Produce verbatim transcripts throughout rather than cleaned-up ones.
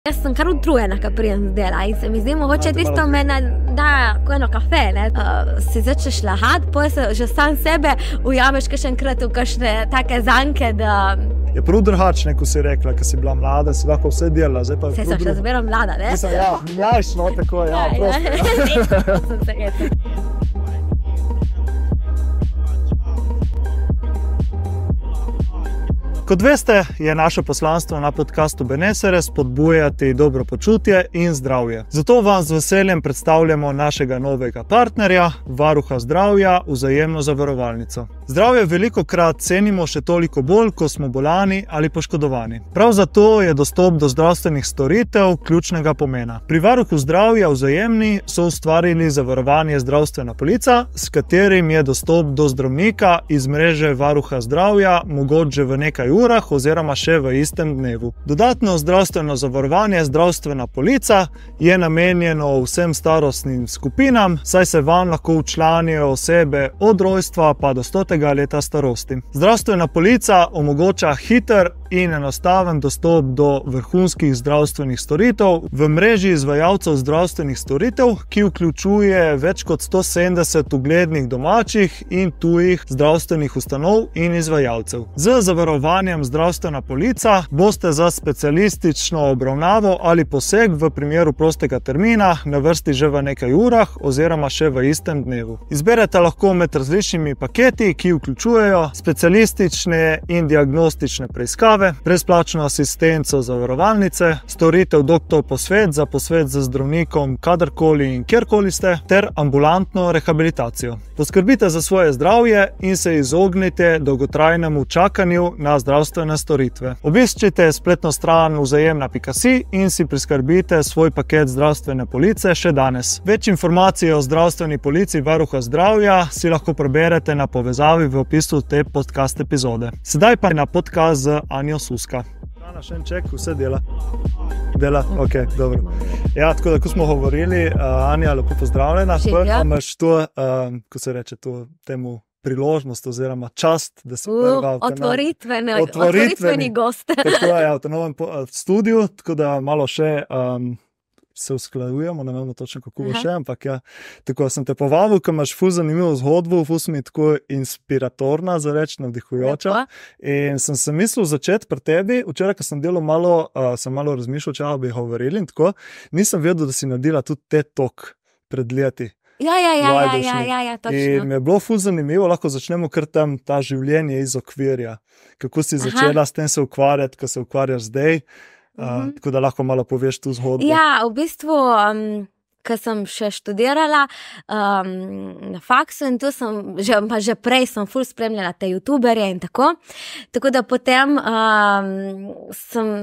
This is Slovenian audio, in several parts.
Jaz sem kar utrujena, ko pridem z dela in se mi zdi mogoče tisto mene da ko eno kafe, ne. Uh, si začneš lahat, potem se že sam sebe ujameš kakšenkrat v kakšne take zanke, da... Je prav drugače, ko si rekla, ko si bila mlada, si lahko vse delala, zdaj pa je Saj prav sem še drugo. zmeraj mlada, ne? Mislim, ja, mlajš, no, tako, ja, prosto. To sem se rekla. Kot veste, je naše poslanstvo na podcastu Benesere spodbujati dobro počutje in zdravje. Zato vam z veseljem predstavljamo našega novega partnerja, varuha zdravja, Vzajemno zavarovalnico. Zdravje velikokrat cenimo še toliko bolj, ko smo bolani ali poškodovani. Prav zato je dostop do zdravstvenih storitev ključnega pomena. Pri varuhu zdravja Vzajemni so ustvarili zavarovanje zdravstvena polica, s katerim je dostop do zdravnika iz mreže varuha zdravja mogoč že v nekaj urah oziroma še v istem dnevu. Dodatno zdravstveno zavarovanje zdravstvena polica je namenjeno vsem starostnim skupinam, saj se vam lahko včlanijo osebe od rojstva pa do stotega leta starosti. Zdravstvena polica omogoča hiter in enostaven dostop do vrhunskih zdravstvenih storitev v mreži izvajalcev zdravstvenih storitev, ki vključuje več kot sto sedemdeset uglednih domačih in tujih zdravstvenih ustanov in izvajalcev. Z zavarovanjem zdravstvena polica boste za specialistično obravnavo ali poseg v primeru prostega termina na vrsti že v nekaj urah oziroma še v istem dnevu. Izberete lahko med različnimi paketi, ki vključujejo specialistične in diagnostične preiskave, brezplačno asistenco zavarovalnice, storitev doktor posvet za posvet z zdravnikom kadarkoli in kjerkoli ste, ter ambulantno rehabilitacijo. Poskrbite za svoje zdravje in se izognite dolgotrajnemu čakanju na zdravstvene storitve. Obiščite spletno stran vzajemna pika si in si priskrbite svoj paket zdravstvene police še danes. Več informacij o zdravstveni polici varuha zdravja si lahko preberete na povezavi v opisu te podcast epizode. Sedaj pa na podcast z Anjo Suska. Ana, še en ček, vse dela. Dela? Ok, dobro. Ja, tako da, ko smo govorili, uh, Anja, lepo pozdravljena. Prva imaš to, uh, ko se reče, to temu priložnost oziroma čast, da si prva uh, otvoritveni, otvoritveni gost. Tako je, ja, v tem novem studiu, tako da malo še um, se usklajujemo, ne vem točno kako bo še, ampak ja, tako sem te povabil, ko imaš ful zanimivo zgodbo, ful sem mi tako inspiratorna, za reč, navdihujoča. In sem se mislil začeti pri tebi, včeraj, ko sem delal malo, uh, sem malo razmišljal, če bi govorili in tako, nisem vedel, da si naredila tudi TED Talk pred leti. Ja, ja, ja, ja, ja, ja, ja, točno. In mi je bilo ful zanimivo, lahko začnemo kar tam ta življenje iz okvirja. Kako si začela Aha. s tem se ukvarjati, ko se ukvarjaš zdaj. Uh, mm-hmm. Tako da lahko malo poveš tu zgodbo. Ja, v bistvu, um, ko sem še študirala um, na faksu in tu sem, že, pa že prej sem ful spremljala te youtuberje in tako. Tako da potem um, sem...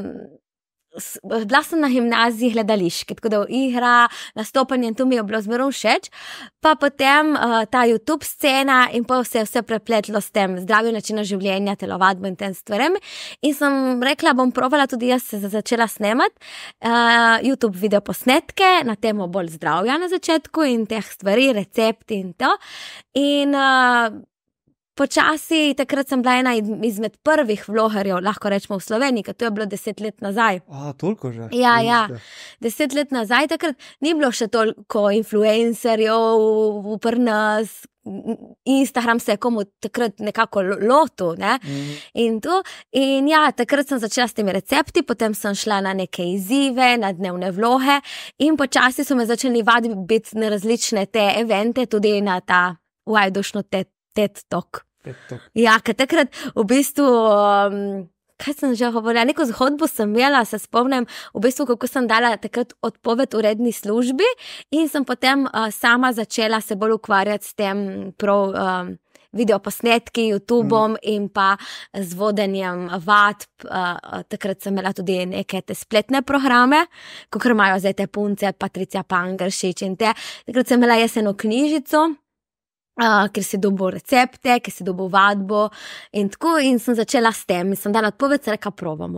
Bila sem na gimnaziji gledališki, tako da igra, nastopanje in to mi je bilo zmeraj všeč. Pa potem uh, ta YouTube scena in pa se je vse prepletlo s tem zdravim načinom življenja, telovadbo in tem stvarem. In sem rekla, bom provala tudi jaz se začela snemati uh, YouTube video posnetke na temo bolj zdravja na začetku in teh stvari, recepti in to. In uh, počasi, takrat sem bila ena izmed prvih vlogerjev, lahko rečemo v Sloveniji, ker to je bilo deset let nazaj. A, toliko že? Ja, ja, deset let nazaj, takrat ni bilo še toliko influencerjev pri nas, Instagram se je komu takrat nekako lotil, ne, mm. in to, in ja, takrat sem začela s temi recepti, potem sem šla na neke izzive, na dnevne vloge in počasi so me začeli vaditi na različne te evente, tudi na ta vajdušno TED Talk. Ja, ker takrat v bistvu, um, kaj sem že govorila, neko zgodbo sem imela, se spomnim, v bistvu, kako sem dala takrat odpoved v redni službi in sem potem uh, sama začela se bolj ukvarjati s tem prav um, videoposnetki, YouTubeom mm. in pa z vodenjem vadb. Uh, takrat sem imela tudi neke te spletne programe, kakor imajo zdaj te punce, Patricia Pangeršič in te. Takrat sem imela jaz eno knjižico, Uh, ker si dobil recepte, ker si dobil vadbo in tako in sem začela s tem in sem dala odpoved, se reka, probamo.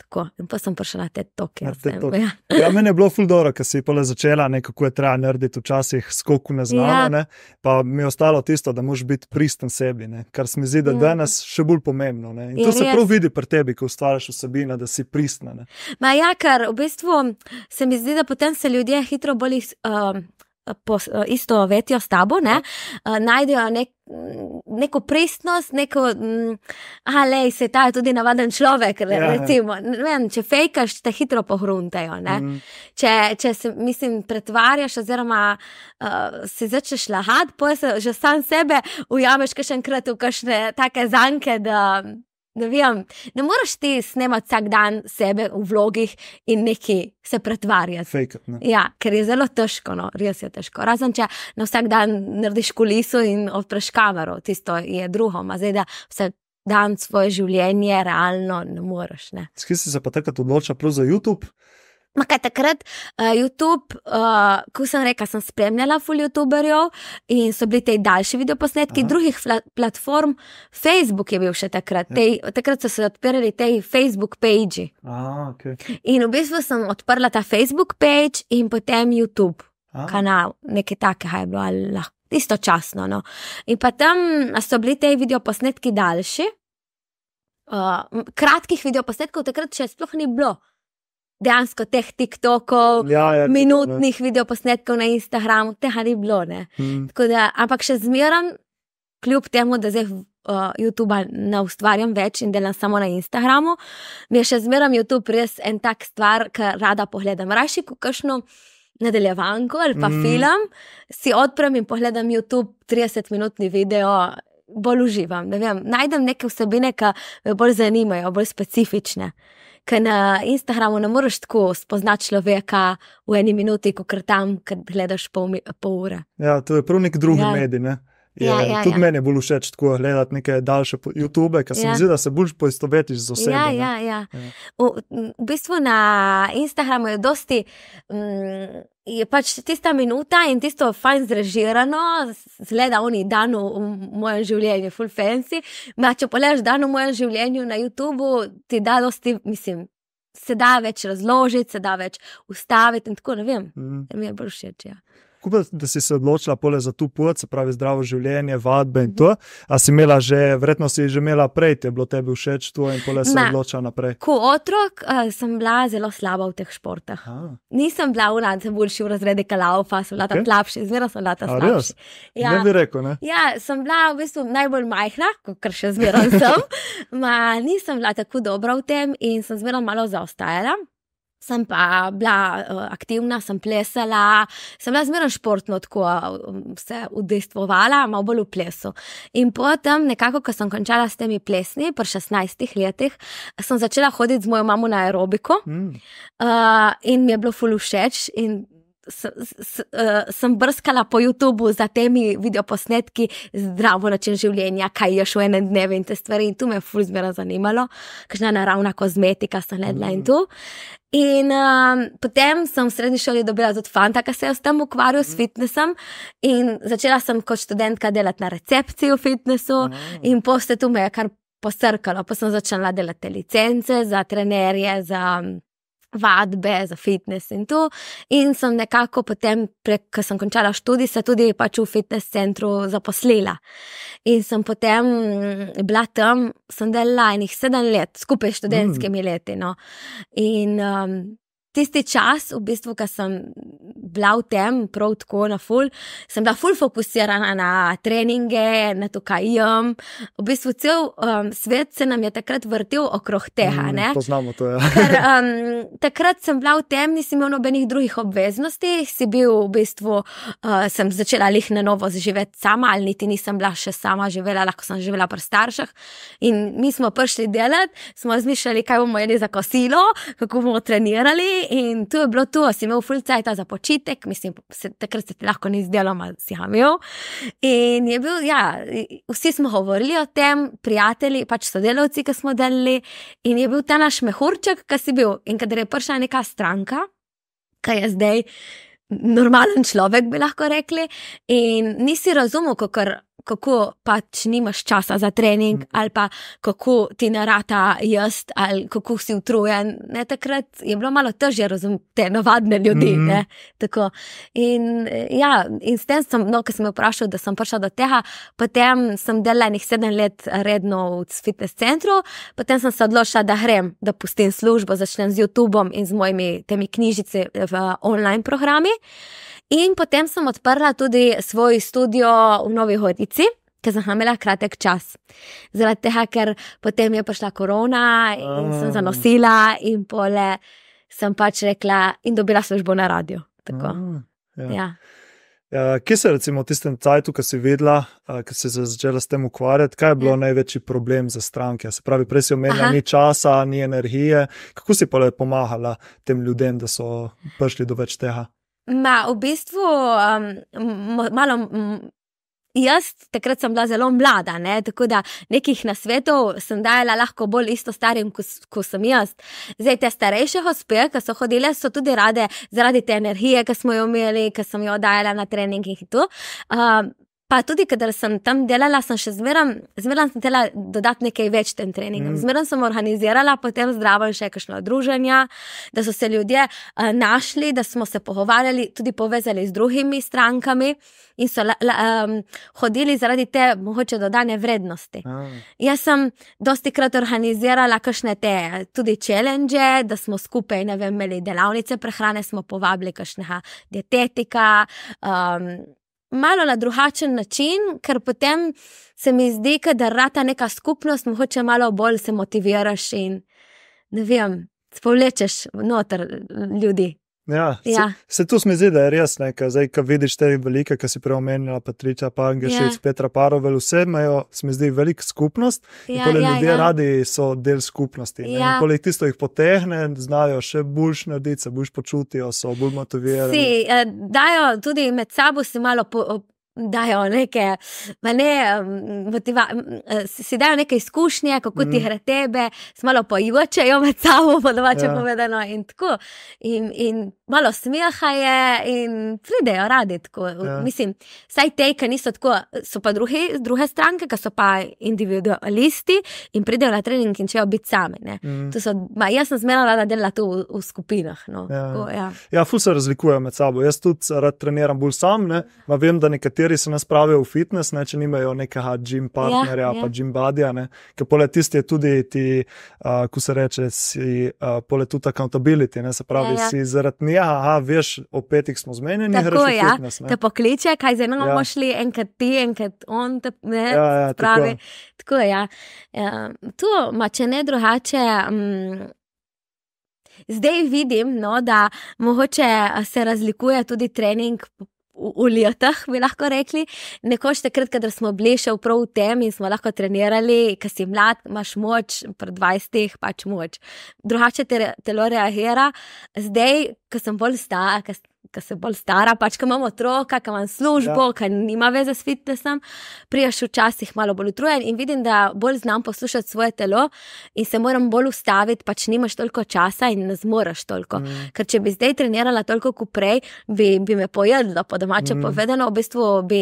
lahko. In pa sem prišla na te toke. Na TED Talk. Ja. Ja, meni je bilo ful dobro, ker si pole začela, ne, kako je treba narediti včasih skoku neznano, ja. ne, pa mi je ostalo tisto, da moraš biti pristen sebi, ne, kar se mi zdi, da ja. danes še bolj pomembno. Ne. In je to res. Se prav vidi pri tebi, ko ustvariš vsebino, da si pristna. Ne. Ma ja, ker v bistvu se mi zdi, da potem se ljudje hitro bolj uh, po, uh, isto vetijo s tabo, ne, uh, najdejo nek neko pristnost, neko, aha, lej, se ta je tudi navaden človek, ja, recimo, ne vem, če fejkaš, te hitro pohruntajo, ne, mm. če, če se, mislim, pretvarjaš, oziroma uh, si začneš lahat, potem se že sam sebe ujameš kakšenkrat v kakšne take zanke, da ne vem, ne moraš ti snemati vsak dan sebe v vlogih in neki se pretvarjati. Fake it, ne? Ja, ker je zelo težko, no, res je težko. Razen, če na vsak dan narediš kuliso in odpreš kamero, tisto je drugo, ma zdaj, da vsak dan svoje življenje realno ne moreš, ne. Skaj si se pa takrat odločila prav za YouTube? Ma kaj takrat, uh, YouTube, uh, ko sem rekla, sem spremljala ful youtuberjev in so bili tej daljši videoposnetki, Aha. drugih fla- platform, Facebook je bil še takrat, ja. tej, takrat so se odpirali tej Facebook page. Ah, okay. In v bistvu sem odprla ta Facebook page in potem YouTube ah. kanal, nekaj takega je bilo, ali lahko, istočasno, no. In pa tam so bili tej videoposnetki daljši, uh, kratkih videoposnetkov takrat še sploh ni bilo. Dejansko teh TikTokov, ja, ja, minutnih ne. videoposnetkov na Instagramu, tega ni bilo, ne. Hmm. Tako da, ampak še zmeram, kljub temu, da zdaj uh, YouTube ne ustvarjam več in delam samo na Instagramu, mi je še zmeram YouTube res en tak stvar, kar rada pogledam. Rajši, ko kakšno nadaljevanko ali pa hmm. film, si odprem in pogledam YouTube tridesetminutni video, bolj uživam, ne vem, najdem neke vsebine, ki me bolj zanimajo, bolj specifične. Ker na Instagramu ne moreš tako spoznati človeka v eni minuti, kot tam, kad gledaš pol, pol ure. Ja, to je prav nek drugi ja. medij, ne? Je, ja, ja, tudi ja. meni je bolj všeč tako gledati neke daljše YouTube, ker se ja. mi zdi, da se bolj poistovetiš z osebo. Ja, ja, ja. ja. V, v bistvu na Instagramu je dosti, um, je pač tista minuta in tisto fajn zrežirano, zgleda oni dan v, v mojem življenju, full fancy, ma če pogledaš dan v mojem življenju na YouTubeu, ti da dosti, mislim, se da več razložiti, se da več ustaviti in tako, ne vem, mm. mi je bolj všeč, ja. Kako da si se odločila pole za tu pot, se pravi zdravo življenje, vadbe in to, a si imela že, verjetno si že imela prej, te je bilo tebi všeč to in pole se Ma, odločila naprej? Ko otrok uh, sem bila zelo slaba v teh športah. Ah. Nisem bila v nad, sem boljši v razredi kalaufa, sem bila okay. tam slabši, zmerno sem bila tam slabši. Ja. Ne bi rekel, ne? Ja, sem bila v bistvu najbolj majhna, kar še zmerno sem, ma nisem bila tako dobra v tem in sem zmerno malo zaostajala. Sem pa bila uh, aktivna, sem plesala, sem bila zmerno športno tako um, se udejstvovala, malo bolj v plesu. In potem nekako, ko sem končala s temi plesni, pri šestnajstih letih, sem začela hoditi z mojo mamo na aerobiko mm. uh, in mi je bilo ful všeč in S, s, uh, sem brskala po YouTubeu za temi videoposnetki zdravo način življenja, kaj ješ v enem dnevu in te stvari in tu me je ful zmerno zanimalo, kakšna naravna kozmetika sem gledala in tu. In um, potem sem v srednji šoli dobila tudi fanta, ki se je s tem ukvarjal s fitnessom in začela sem kot študentka delati na recepciji v fitnessu in poste tu me je kar posrkalo, pa sem začela delati te licence za trenerje, za vadbe, za fitness in to. In sem nekako potem, prek, ko sem končala študij, se tudi pač v fitness centru zaposlila. In sem potem bila tam, sem delala enih sedem let, skupaj s študentskimi mm. leti, no. In um, tisti čas, v bistvu, ko sem bila v tem, prav tako na ful, sem bila ful fokusirana na treninge, na to, kaj jem. V bistvu cel um, svet se nam je takrat vrtil okrog tega, ne? Mm, poznamo to, ja. Ker um, takrat sem bila v tem, nisem imel nobenih drugih obveznosti, si bil v bistvu, uh, sem začela lih na novo živeti sama, ali niti nisem bila še sama živela, lahko sem živela pri starših. In mi smo prišli delati, smo razmišljali, kaj bomo jedli za kosilo, kako bomo trenirali. In tu je bilo to, si imel ful cajta za počitek, mislim, se, takrat se ti lahko ni zdelo, ma si ga imel. In je bil, ja, vsi smo govorili o tem, prijatelji, pač sodelavci, ki smo delali, in je bil ta naš mehurček, ki si bil. In kadar je prišla neka stranka, ki je zdaj normalen človek, bi lahko rekli, in nisi razumel, kakor kako pač nimaš časa za trening, ali pa kako ti narata jest, ali kako si utrujen. Ne, takrat je bilo malo težje razumeti te navadne ljudi. Mm. Ne, tako. In, ja, in s tem sem, no, ko sem me vprašal, da sem prišla do tega, potem sem delala enih sedem let redno v fitness centru, potem sem se odločila, da grem, da pustim službo, začnem z YouTubeom in z mojimi temi knjižici v online programi. In potem sem odprla tudi svoj studio v Novi Gorici, ker sem imela kratek čas. Zaradi tega, ker potem je prišla korona in sem zanosila in pole sem pač rekla in dobila službo na radio. Tako. Ja. Ja. Ja, kje se recimo v tistem cajtu, ko si videla, ko si se začela s tem ukvarjati, kaj je bilo ja. največji problem za stranke? Se pravi, prej si omenila, ni časa, ni energije. Kako si pa pomagala tem ljudem, da so prišli do več tega? Ma, v bistvu, um, malo, um, jaz takrat sem bila zelo mlada, ne? Tako da nekih nasvetov sem dajala lahko bolj isto starim, ko, ko sem jaz. Zdaj, te starejše gospe, ki so hodile, so tudi rade zaradi te energije, ki smo jo imeli, ki sem jo dajala na treningih in to. Um, Pa tudi, kadar sem tam delala, sem še zmeram, zmeram sem htela dodati nekaj več tem treningom. Mm. Zmeram sem organizirala potem zdravo še kakšno druženja, da so se ljudje uh, našli, da smo se pogovarjali, tudi povezali z drugimi strankami in so la, la, um, hodili zaradi te mogoče dodane vrednosti. Mm. Jaz sem dosti krat organizirala kakšne te tudi challenge, da smo skupaj, ne vem, imeli delavnice prehrane, smo povabili kakšnega dietetika, um, malo na drugačen način, ker potem se mi zdi, da rata neka skupnost, mogoče malo bolj se motiviraš in, ne vem, povlečeš noter ljudi. Ja, ja. Se, se tu mi zdi, da je res nekaj, zdaj, ko vidiš te velike, ki si preomenila, Patricia Pangešič, ja. Petra Parovel, vse imajo, se mi zdi, veliko skupnost, ja, in pole ja, ljudje ja. radi so del skupnosti. Ja. In pole tisto jih potegne, znajo še boljš narediti, se boljš počutijo, so bolj motivirani. Si, eh, dajo tudi med sabo si malo po, dajo neke, ma ne, motiva, si dajo neke izkušnje, kako mm. ti gre tebe, se malo pojučejo med sabo, po domače ja. povedano, in tako. In, in malo smeha je in pridejo radi tako. Ja. Mislim, saj tej, ki niso tako, so pa druge, druge stranke, ki so pa individualisti in pridejo na trening in čejo biti sami. Ne. Mm. To so, ma, jaz sem zmerala rada delala to v, v skupinah. No. Ja, tako, ja. ja, ful se razlikujejo med sabo. Jaz tudi rad treniram bolj sam, ne, ma vem, da nekateri se nas pravijo v fitness, ne, če nimajo nekega gym partnerja, ja, ja. pa gym buddyja, ne, ker pole tisti je tudi ti, uh, ko se reče, si uh, pole tudi accountability, ne, se pravi, ja, ja. si zaradi njega, aha, veš, o petih smo zmenjeni, greš v ja. fitness, ne. Te pokliče, kaj zdaj bomo ja. šli, enkrat ti, enkrat on, te, ne, ja, ja, spravi. Tako, tako ja. ja. Tu, ma če ne drugače, um, zdaj vidim, no, da mogoče se razlikuje tudi trening v, v letah, bi lahko rekli. Nekoč takrat, kadar smo bili še prav v tem in smo lahko trenirali, ko si mlad, imaš moč, pred dvajsetih pač moč. Drugače te, telo reagira. Zdaj, ko sem bolj stara, ko ko se bolj stara, pač, ko imam otroka, ko imam službo, ja. ko nima veze s fitnessom, prijaš včasih malo bolj utrujen in vidim, da bolj znam poslušati svoje telo in se moram bolj ustaviti, pač nimaš toliko časa in ne zmoraš toliko. Mm. Ker če bi zdaj trenirala toliko kot prej, bi, bi me pojedlo, po domače mm. povedano, v bistvu bi...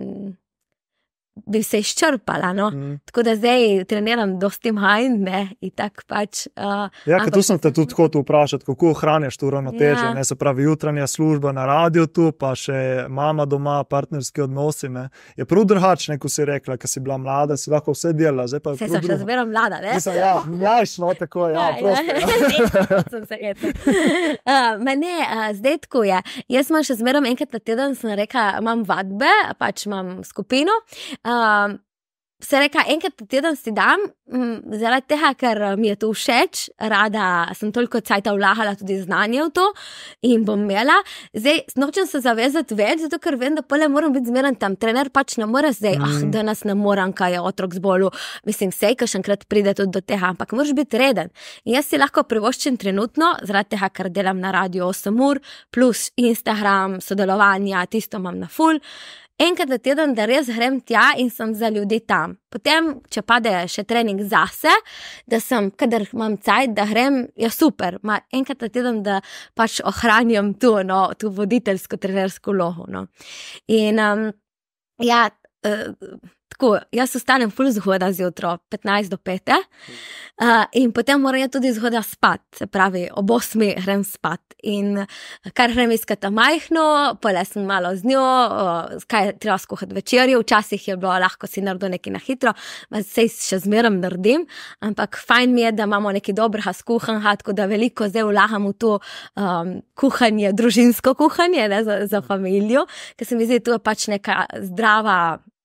bi se izčrpala, no. Mm. Tako da zdaj treniram dosti manj, ne, in tak pač... Uh, ja, ker tu sem te tudi hotel vprašati, kako ohranjaš to ravnotežje, ja. ne, se pravi jutranja služba na radiju tu, pa še mama doma, partnerski odnosi, ne. Je prav drugačne, ko si rekla, ko si bila mlada, si lahko vse delala, zdaj pa je prav drugo. Se sem še zmeraj mlada, ne? Mislim, ja, mlajš, no, tako, ja, ja prosto. sem se eto. Uh, me ne, uh, zdaj tako je. Jaz imam še zmeraj enkrat na teden, sem rekla, imam vadbe, pač imam skupino, Um, se reka, enkrat na teden si dam, m, zaradi tega, ker mi je to všeč, rada sem toliko cajta vlahala tudi znanje v to in bom imela. Zdaj, nočem se zavezati več, zato ker vem, da pole moram biti zmeren tam. Trener pač ne more zdaj, mm. ah, danes ne moram, kaj je otrok zbolel. Mislim, sej, kakšenkrat pride tudi do tega, ampak moraš biti reden. In jaz si lahko privoščim trenutno, zaradi tega, ker delam na radio osem ur, plus Instagram, sodelovanja, tisto imam na full. Enkrat na teden, da res grem tja in sem za ljudi tam. Potem, če pade še trening zase, da sem, kadar imam cajt, da grem, je super. Ma enkrat na teden, da pač ohranjam tu, no, tu voditeljsko, trenersko loho, no. In, um, ja, uh, tako, jaz ostanem ful zgoda zjutro, petnajst do pete, uh, in potem moram tudi zgoda spat, se pravi, ob osmi grem spat. In kar grem iskati majhno, pole sem malo z njo, uh, kaj treba skuhati večerjo, včasih je bilo lahko si naredil nekaj na hitro, sej še zmeram naredim, ampak fajn mi je, da imamo nekaj dobrega skuhanega, tako da veliko zdaj vlagam v to um, kuhanje, družinsko kuhanje, ne, za, za familijo, ker se mi zdi, to je pač neka zdrava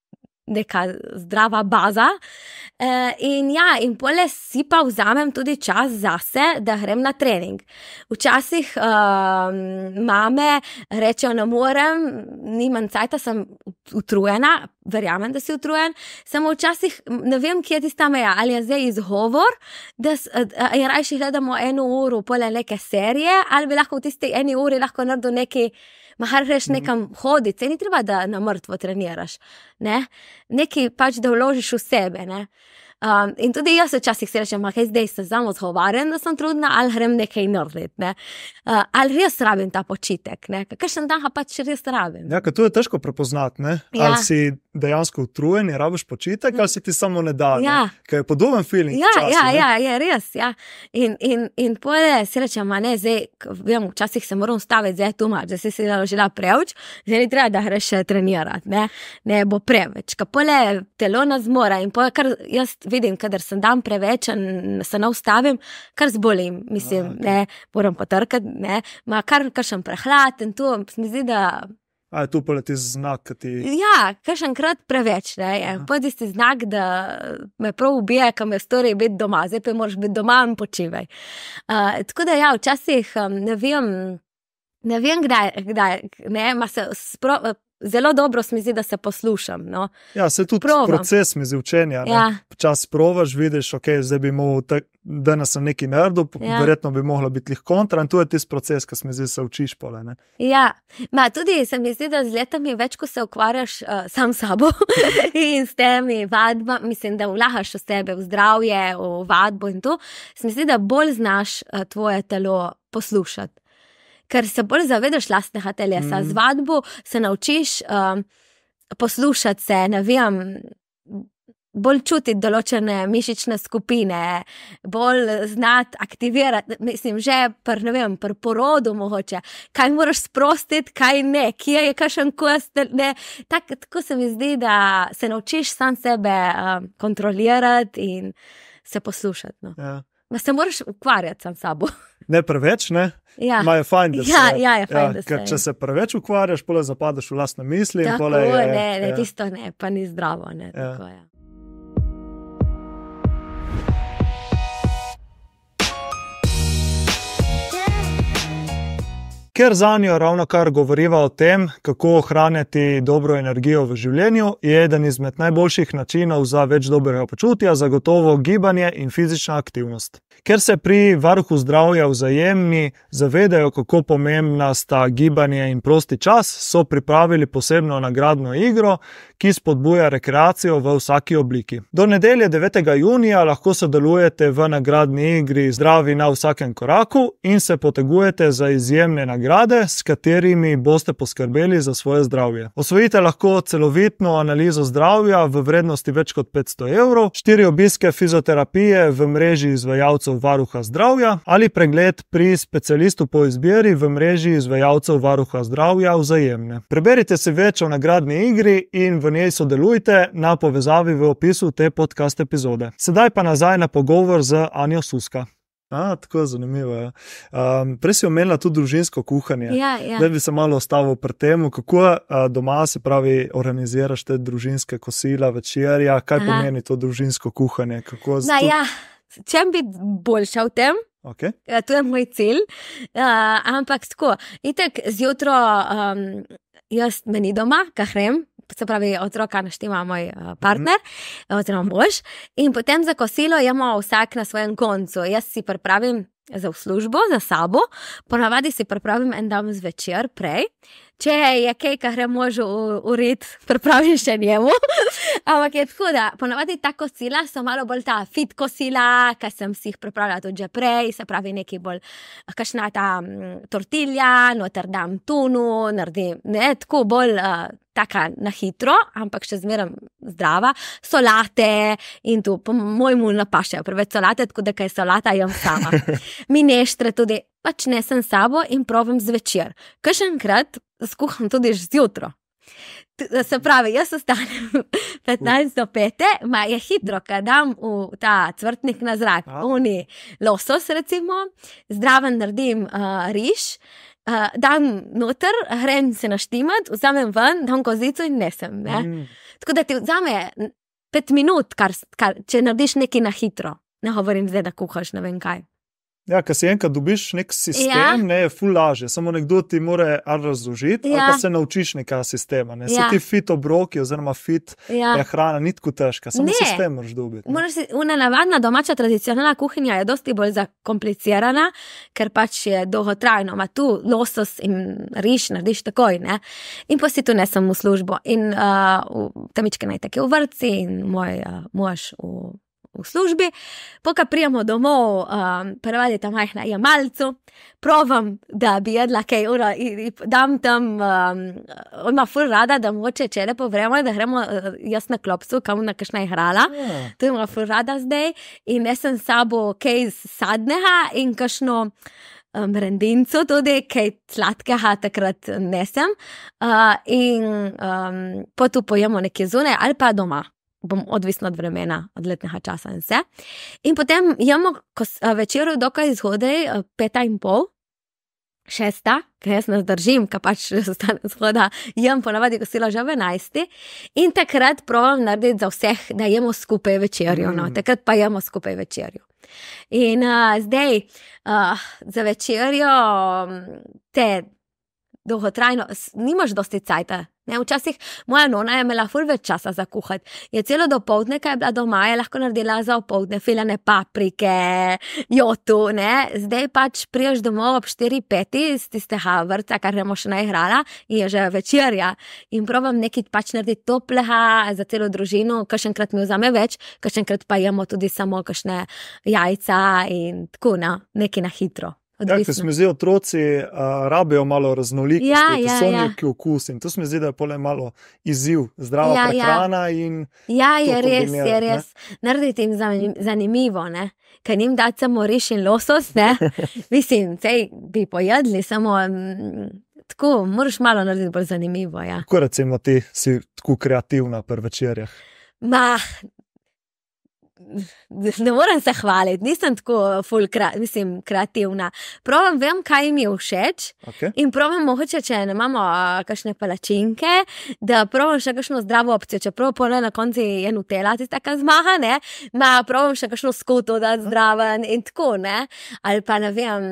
neka zdrava baza e, in ja, in pole si pa vzamem tudi čas zase, da grem na trening. Včasih um, mame rečejo, ne morem, nimam cajta, sem utrujena, verjamem, da si utrujen, samo včasih ne vem, kje je tista meja, ali je zdaj izgovor, da je rajši gledamo eno uro pole neke serije, ali bi lahko v tisti eni uri lahko naredil neki mahar greš nekam hoditi, se ni treba, da na mrtvo treniraš, ne? Neki pač, da vložiš v sebe, ne? Um, in tudi jaz včasih si rečem, kaj zdaj se samo zgovarjam, da sem trudna, ali grem nekaj narediti, ne? Uh, ali res rabim ta počitek, ne? Kakšen dan pač res rabim. Ja, ker to je težko prepoznati, ne? Ja. Ali si dejansko utrujen in rabiš počitek, ali si ti samo ne da, ne? Ja. Ker je podoben feeling Ja, včasih, ja, ne? ja, je res, ja. In, in, in pole si rečem, a ne, zdaj, vem, včasih se moram staviti, zdaj je tu mač, da si si naložila preveč, zdaj ni treba, da greš trenirati, ne? Ne bo preveč, ka pole telo nas mora in pole, kar jaz vidim, kadar sem dan preveč in se ne ustavim, kar zbolim, mislim, A, ok. ne, moram potrkati, ne, ma kar kakšen prehlad in to, mi zdi, da A je tu poleti znak, ki ti... ja, kakšenkrat preveč, ne, je, pa tisti znak, da me prav ubije, ka me stori biti doma, zdaj pa moraš biti doma in počivaj. Uh, tako da ja, včasih, um, ne vem, ne vem kdaj, kdaj, ne, ma se spro, zelo dobro se mi zdi, da se poslušam, no. Ja, se tudi Provam. proces mi zdi učenja, ne? Ja. Čas provaš, vidiš, ok, zdaj bi mogel, tak, danes sem nekaj naredil, Ja. verjetno bi mogla biti lih kontra in tu je tisti proces, ki se mi zdi, se učiš pole, ne? Ja, ma tudi se mi zdi, da z letami več, ko se ukvarjaš uh, sam s sabo in s temi vadbami, mislim, da vlagaš v sebe, v zdravje, v vadbo in to, se mi zdi, da bolj znaš uh, tvoje telo poslušati. Ker se bolj zavedaš lastnega telesa. Mhm. Z vadbo se naučiš um, poslušati se, ne vem, bolj čutiti določene mišične skupine, bolj znati aktivirati, mislim, že pri, ne vem, pri porodu mogoče, kaj moraš sprostiti, kaj ne, kje je kakšen kost, ne, tak, tako se mi zdi, da se naučiš sam sebe um, kontrolirati in se poslušati, no. Ja. Ma se moraš ukvarjati sam s sabo. Ne preveč, ne? Ja. Ma je fajn, da se... Ja, ja, je fajn, da ker se- če se preveč ukvarjaš, pole zapadeš v lastne misli in Tako, pole je... ne, ne, ja. tisto ne, pa ni zdravo, ne, Ja. tako je. Ker zanjo ravno kar govoriva o tem, kako ohranjati dobro energijo v življenju, je eden izmed najboljših načinov za več dobrega počutja zagotovo gibanje in fizična aktivnost. Ker se pri varuhu zdravja Vzajemni zavedajo, kako pomembna sta gibanje in prosti čas, so pripravili posebno nagradno igro, ki spodbuja rekreacijo v vsaki obliki. Do nedelje devetega junija lahko sodelujete v nagradni igri Zdravi na vsakem koraku in se potegujete za izjemne nagrade, s katerimi boste poskrbeli za svoje zdravje. Osvojite lahko celovitno analizo zdravja v vrednosti več kot petsto evrov, štiri obiske fizioterapije v mreži izvajalcev varuha zdravja ali pregled pri specialistu po izbiri v mreži izvajalcev varuha zdravja Vzajemne. Preberite si več o nagradni igri in v njej sodelujte na povezavi v opisu te podcast epizode. Sedaj pa nazaj na pogovor z Anjo Suska. A, tako je zanimivo. Ja. Um, prej si omenila tudi družinsko kuhanje. Ja, ja. Zdaj bi se malo ostavil pri tem, kako uh, doma se pravi organiziraš te družinske kosila, večerja, kaj Aha. pomeni to družinsko kuhanje? Kako No, to... ja, čem biti boljša v tem? Okay. Ja, to je moj cilj, uh, ampak tako, itek zjutro um, jaz meni doma, ka grem, se pravi otroka naštima moj uh, partner, mm. oziroma mož, in potem za kosilo jemo vsak na svojem koncu. Jaz si pripravim za v službo, za sabo, ponavadi si pripravim en dan zvečer prej, če je kaj, kar je možno urediti, pripravim še njemu. Ampak je tako, da ponavadi ta kosila so malo bolj ta fit kosila, ki sem si jih pripravila tudi že prej, se pravi nekaj bolj, kakšna ta m, tortilja, noter dam tunu, naredim, ne, tako bolj uh, taka na hitro, ampak še zmeraj zdrava, solate in tu po mojemu napašajo preveč solate, tako da kaj solata jem sama. Mineštre tudi pač nesem sabo in probam zvečer. Kakšenkrat skuham tudi zjutro. Se pravi, jaz ostanem petnajst do pete, ma je hitro, kad dam v ta cvrtnik na zrak, oni losos recimo, zdraven naredim uh, riž, uh, dam noter, grem se naštimat, vzamem ven, dam kozico in nesem. Ne? Mm. Tako da ti vzame pet minut, kar, kar, če narediš nekaj na hitro. Ne govorim zdaj, da kuhaš, ne vem kaj. Ja, ko si enkrat dobiš nek sistem, ja. Ne, je ful lažje. Samo nekdo ti mora razložiti, ja. Ali pa se naučiš nekaj sistema. Ne. Ja. Se ti fit obroki oziroma fit ja. Hrana ni tako težka, samo ne. Sistem moraš dobiti. Moraš si, una navadna domača tradicionalna kuhinja je dosti bolj zakomplicirana, ker pač je dolgotrajno. Ma tu losos in riž narediš takoj, ne. In pa si tu nesem v službo. In uh, tamičke najtake v vrtci in moj uh, mož v v službi, poka prijemo domov, um, prevali tam majhna jamalcu, provam, da bi jedla kaj ura in dam tam, um, on ima ful rada, da moče, če lepo vremo, da gremo uh, jaz na klopcu, kam na kakšna igrala, yeah. To ima ful rada zdaj in nesem sabo kaj sadnega in kakšno um, rendinco tudi, kaj sladkega takrat nesem uh, in um, potem pojemo nekje zunaj ali pa doma. Bom odvisno od vremena, od letnega časa in vse. In potem jemo večeru dokaj zgodaj, peta in pol, šesta, ker jaz ne zdržim, ker pač ostane zgoda, jem ponavadi kosilo že v enajsti in takrat provam narediti za vseh, da jemo skupaj večerjo, no, takrat pa jemo skupaj večerjo. In uh, zdaj uh, za večerjo te dolgotrajno, nimaš dosti cajta. Ne, včasih moja nona je imela ful več časa za kuhati. Je celo dopoldne, kaj je bila doma, je lahko naredila za opoldne filane paprike, jotu, ne. Zdaj pač priješ domov ob štiri peti z tistega vrca, kar gremo še naigrala in je že večerja. In probam nekaj pač narediti toplega za celo družino, kakšenkrat mi vzame več, kakšenkrat pa jemo tudi samo kakšne jajca in tako, no, nekaj na hitro. Ja, ker se mi zdi, otroci uh, rabijo malo raznolikosti, ja, to ja, so ja. neki okus in to se mi zdi, da je pole malo izziv, zdrava ja, prehrana ja. in ja, je res, je res. Narediti jim zanimivo, ne, ker njim dati samo riž in losos, ne, mislim, sej bi pojedli, samo m, tako, moraš malo narediti bolj zanimivo, ja. Kako recimo ti si tako kreativna pri večerjah? Ma, ne moram se hvaliti, nisem tako ful, mislim, kreativna. Provam, vem, kaj mi je všeč okay. In provam mogoče, če ne imamo kakšne palačinke, da provam še kakšno zdravo opcijo, čeprav pole na konci je Nutella, tista ka zmaha, ne, ma provam še kakšno skuto dati zdraven in tako, ne, ali pa ne vem,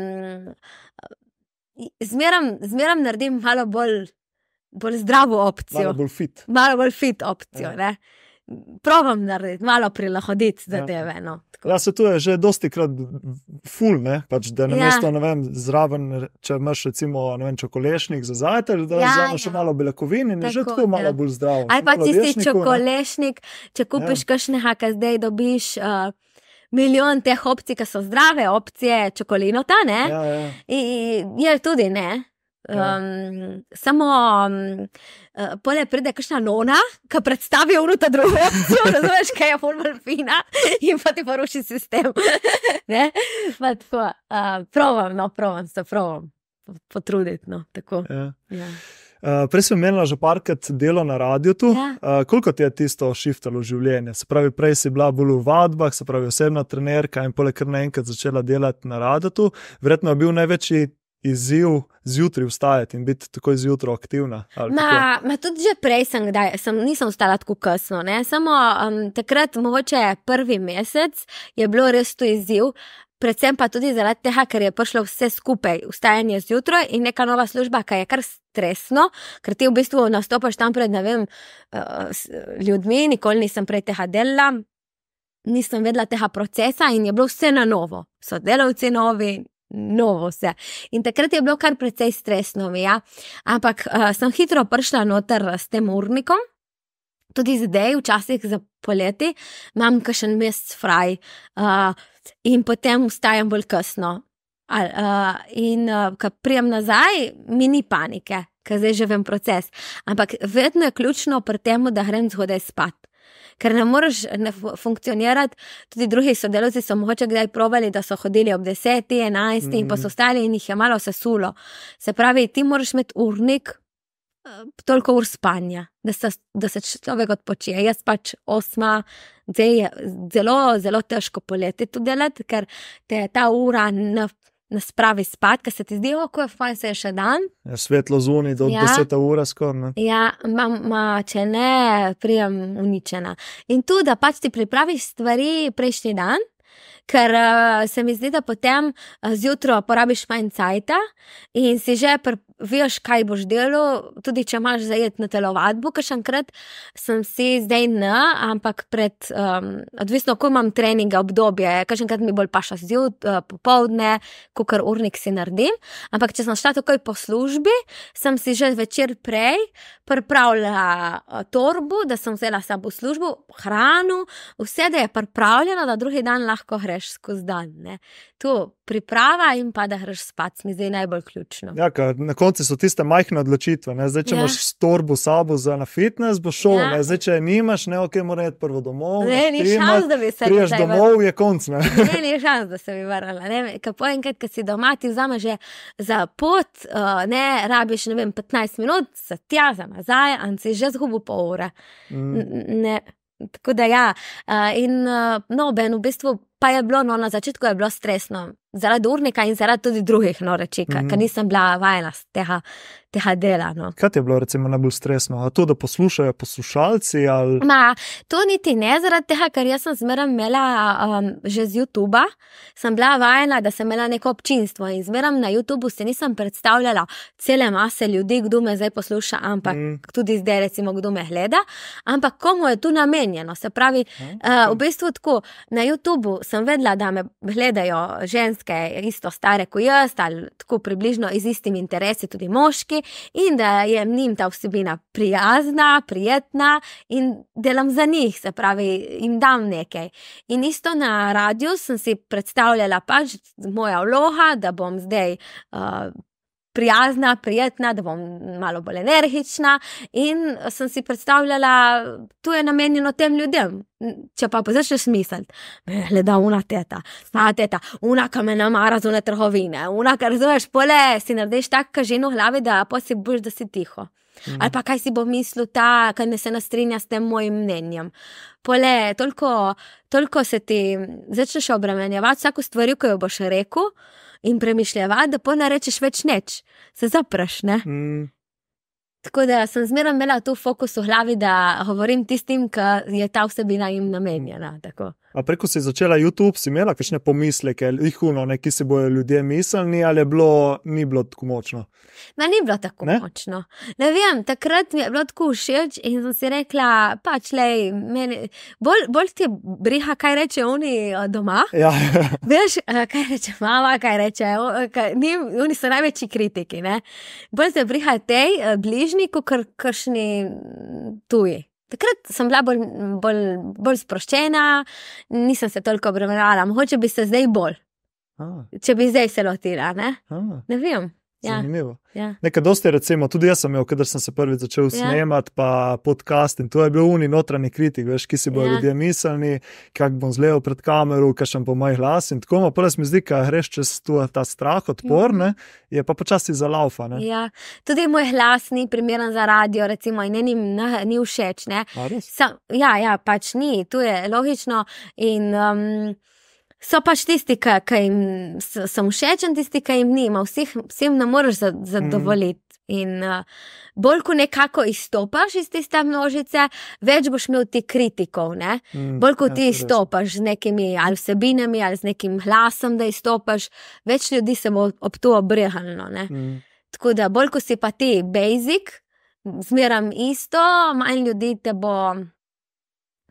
zmeram, zmeram naredim malo bolj, bolj zdravo opcijo. Malo bolj fit. Malo bolj fit opcijo, ja. Ne. Provam narediti, malo prilagoditi zadeve, no. Ja, se tu je že dosti krat ful, ne, pač, da namesto, ja. Ne vem, zraven, če imaš recimo, ne vem, čokolešnik za zajtrk, da ja, vzameš še ja. Malo beljakovin in tako, je že tako malo ja. Bolj zdravo. Ali pa tisti čokolešnik, če kupiš ja. Kakšnega, kaj zdaj dobiš uh, milijon teh opcij, ki so zdrave opcije, čokolinota, ne, ja, ja. In je tudi, ne. Um, ja. Samo um, uh, pole pride kakšna nona, ki predstavi ono ta drugo opcijo, razumeš, kaj je formal fina in pa ti poruši sistem. Ne? Pa tako, uh, provam, no, provam se, provam potruditi, no, tako. Ja. Ja. Uh, prej sem imela že parkrat delo na radiju tu. Ja. Uh, koliko ti je tisto šiftalo življenje? Se pravi, prej si bila bolj v vadbah, se pravi, osebna trenerka in pole kar naenkrat začela delati na radiju tu. Verjetno je bil največji izziv zjutraj vstajati in biti takoj zjutraj aktivna. Ma, ma tudi že prej sem, kdaj, sem, nisem vstala tako kasno, ne, samo um, takrat mogoče prvi mesec je bilo res to izziv, predvsem pa tudi zaradi tega, ker je prišlo vse skupaj, vstajanje zjutraj in neka nova služba, ki je kar stresno, ker ti v bistvu nastopaš tam pred, ne vem, uh, ljudmi, nikoli nisem prej tega delala, nisem vedela tega procesa in je bilo vse na novo, so delavci novi, novo vse. In takrat je bilo kar precej stresno, ja. Ampak uh, sem hitro prišla noter s tem urnikom. Tudi zdaj, včasih za poleti, imam kakšen mesec fraj uh, in potem vstajam bolj kasno. Al, uh, in uh, ko prijem nazaj, mi ni panike, ker zdaj že vem proces. Ampak vedno je ključno pri tem, da grem zgodaj spat. Ker ne moreš ne funkcionirati, tudi drugi sodelavci so mogoče kdaj probali, da so hodili ob deseti, enajsti mm-hmm. in pa so stali in jih je malo sesulo. Se pravi, ti moraš imeti urnik, toliko ur spanja, da se, da se človek odpočije. Jaz pač osma, zdaj je zelo, zelo težko poleti tu delati, ker te ta ura ne, ne spravi spat, ker se ti zdi, o, ko je fajn, se je še dan. Ja, svetlo zunaj do ja. deseta ura skor, ne? Ja, ma, ma, če ne, prijem uničena. In tu, da pač ti pripraviš stvari prejšnji dan, ker uh, se mi zdi, da potem uh, zjutro porabiš manj cajta in si že pr- veš, kaj boš delal, tudi če imaš zajet na telovadbo, kakšenkrat sem si zdaj ne, ampak pred, um, odvisno, ko imam treninga obdobje, kakšenkrat mi bolj paša zjut, uh, popovdne, kakor urnik si naredim, ampak če sem šla takoj po službi, sem si že večer prej pripravila uh, torbu, da sem vzela sabo v službu, hranu, vse, da je pripravljeno, da drugi dan lahko greš skozi dan, ne. Tu priprava in pa da greš spat, mi zdaj najbolj ključno. Ja, ker na koncu so tiste majhne odločitve, ne, zdaj, če ja. imaš torbo sabo za na fitness, bo šel, ja. ne, zdaj, če nimaš, ne, ok, mora jeti prvo domov, ne, ni šans, da bi se priješ domov, vrla. Je konc, ne. Ne, ni šans, da se bi vrala, ne, ker po enkrat, kad si doma, ti vzame že za pot, uh, ne, rabiš, ne vem, petnajst minut, za tja, za nazaj, in si že zgubil pol ure. Mm. Ne, tako da ja, uh, in uh, no, ben, v bistvu pa je bilo, no, na začetku je bilo stresno, zaradi urnika in zaradi tudi drugih, no, reči, mm-hmm. ker nisem bila vajena z tega, tega dela, no. Kaj ti je bilo, recimo, najbolj stresno? A to, da poslušajo poslušalci, ali... Ma, to niti ne zaradi tega, ker jaz sem zmeraj imela um, že z YouTubea, sem bila vajena, da sem imela neko občinstvo in zmeraj na YouTubeu se nisem predstavljala cele mase ljudi, kdo me zdaj posluša, ampak mm. tudi zdaj, recimo, kdo me gleda, ampak komu je tu namenjeno, se pravi, mm. uh, v bistvu tako, na YouTubeu sem vedela, da me gledajo ženske isto stare kot jaz, ali tako približno iz istimi interesi tudi moški in da je njim ta vsebina prijazna, prijetna in delam za njih, se pravi, jim dam nekaj. In isto na radiju sem si predstavljala pač moja vloga, da bom zdaj uh, prijazna, prijetna, da bom malo bolj energična in sem si predstavljala, to je namenjeno tem ljudem. Če pa začneš misliti, gleda una teta, ta teta, una, ka me namara zune trgovine, una, ka razumeš, pole si narediš tak kažin v glavi, da pa si boš, da si tiho. Mm. Ali pa kaj si bo mislil ta, kaj ne se nastrinja s tem mojim mnenjem. Pole, toliko, toliko se ti začneš obremenjevati vsako stvari, ko jo boš rekel, in premišljevati, da pa ne rečeš več neč. Se zapraš, ne? Mm. Tako da sem zmeraj imela tu fokus v glavi, da govorim tistim, ki je ta vsebina jim namenjena. Tako. A preko si začela YouTube, si imela kakšne pomisleke, ihuno, neki si bojo ljudje mislili, ali je bilo, ni bilo tako močno? Ma ni bilo tako ne? močno. Ne vem, takrat mi je bilo tako všeč in sem si rekla, pač lej, meni, bolj, bolj ti briha, kaj reče oni doma. Ja. Veš, kaj reče mama, kaj reče, kaj, ni, oni so največji kritiki, ne. Bolj te briha tej bližnji, kot kakšni tuji. Takrat sem bila bolj, bolj, bolj sproščena, nisem se toliko obremenjevala, mogoče bi se zdaj bolj, ah. če bi zdaj se lotila, ne? Ah. Ne vem. Ja. Zanimivo. Ja. Nekaj dosti recimo, tudi jaz sem imel, kadar sem se prvič začel ja. snemati, pa podcast in to je bil uni notranji kritik, veš, ki si bojo ja. ljudje mislili, kak bom zlejal pred kamero, kakšen bo moj glas in tako, pa res mi zdi, kaj greš čez tu, ta strah, odpor, ne, je pa počasi zalaufa, ne. Ja, tudi moj glas ni primeren za radio, recimo, in enim ni všeč, ne. A, res? Sam, ja, ja, pač ni, tu je logično in... Um, So pač tisti, ki jim sem všečen, tisti, ki jim ni, vseh, vsem ne moreš zadovoljiti. Mm. In uh, bolj, ko nekako izstopaš iz tiste množice, več boš imel ti kritikov, ne? Mm. Bolj, ko ti izstopaš z nekimi ali vsebinami, ali z nekim glasom, da izstopaš, več ljudi se bo ob to obrehalno, ne? Mm. Tako da, bolj, ko si pa ti basic, zmeram isto, manj ljudi te bo...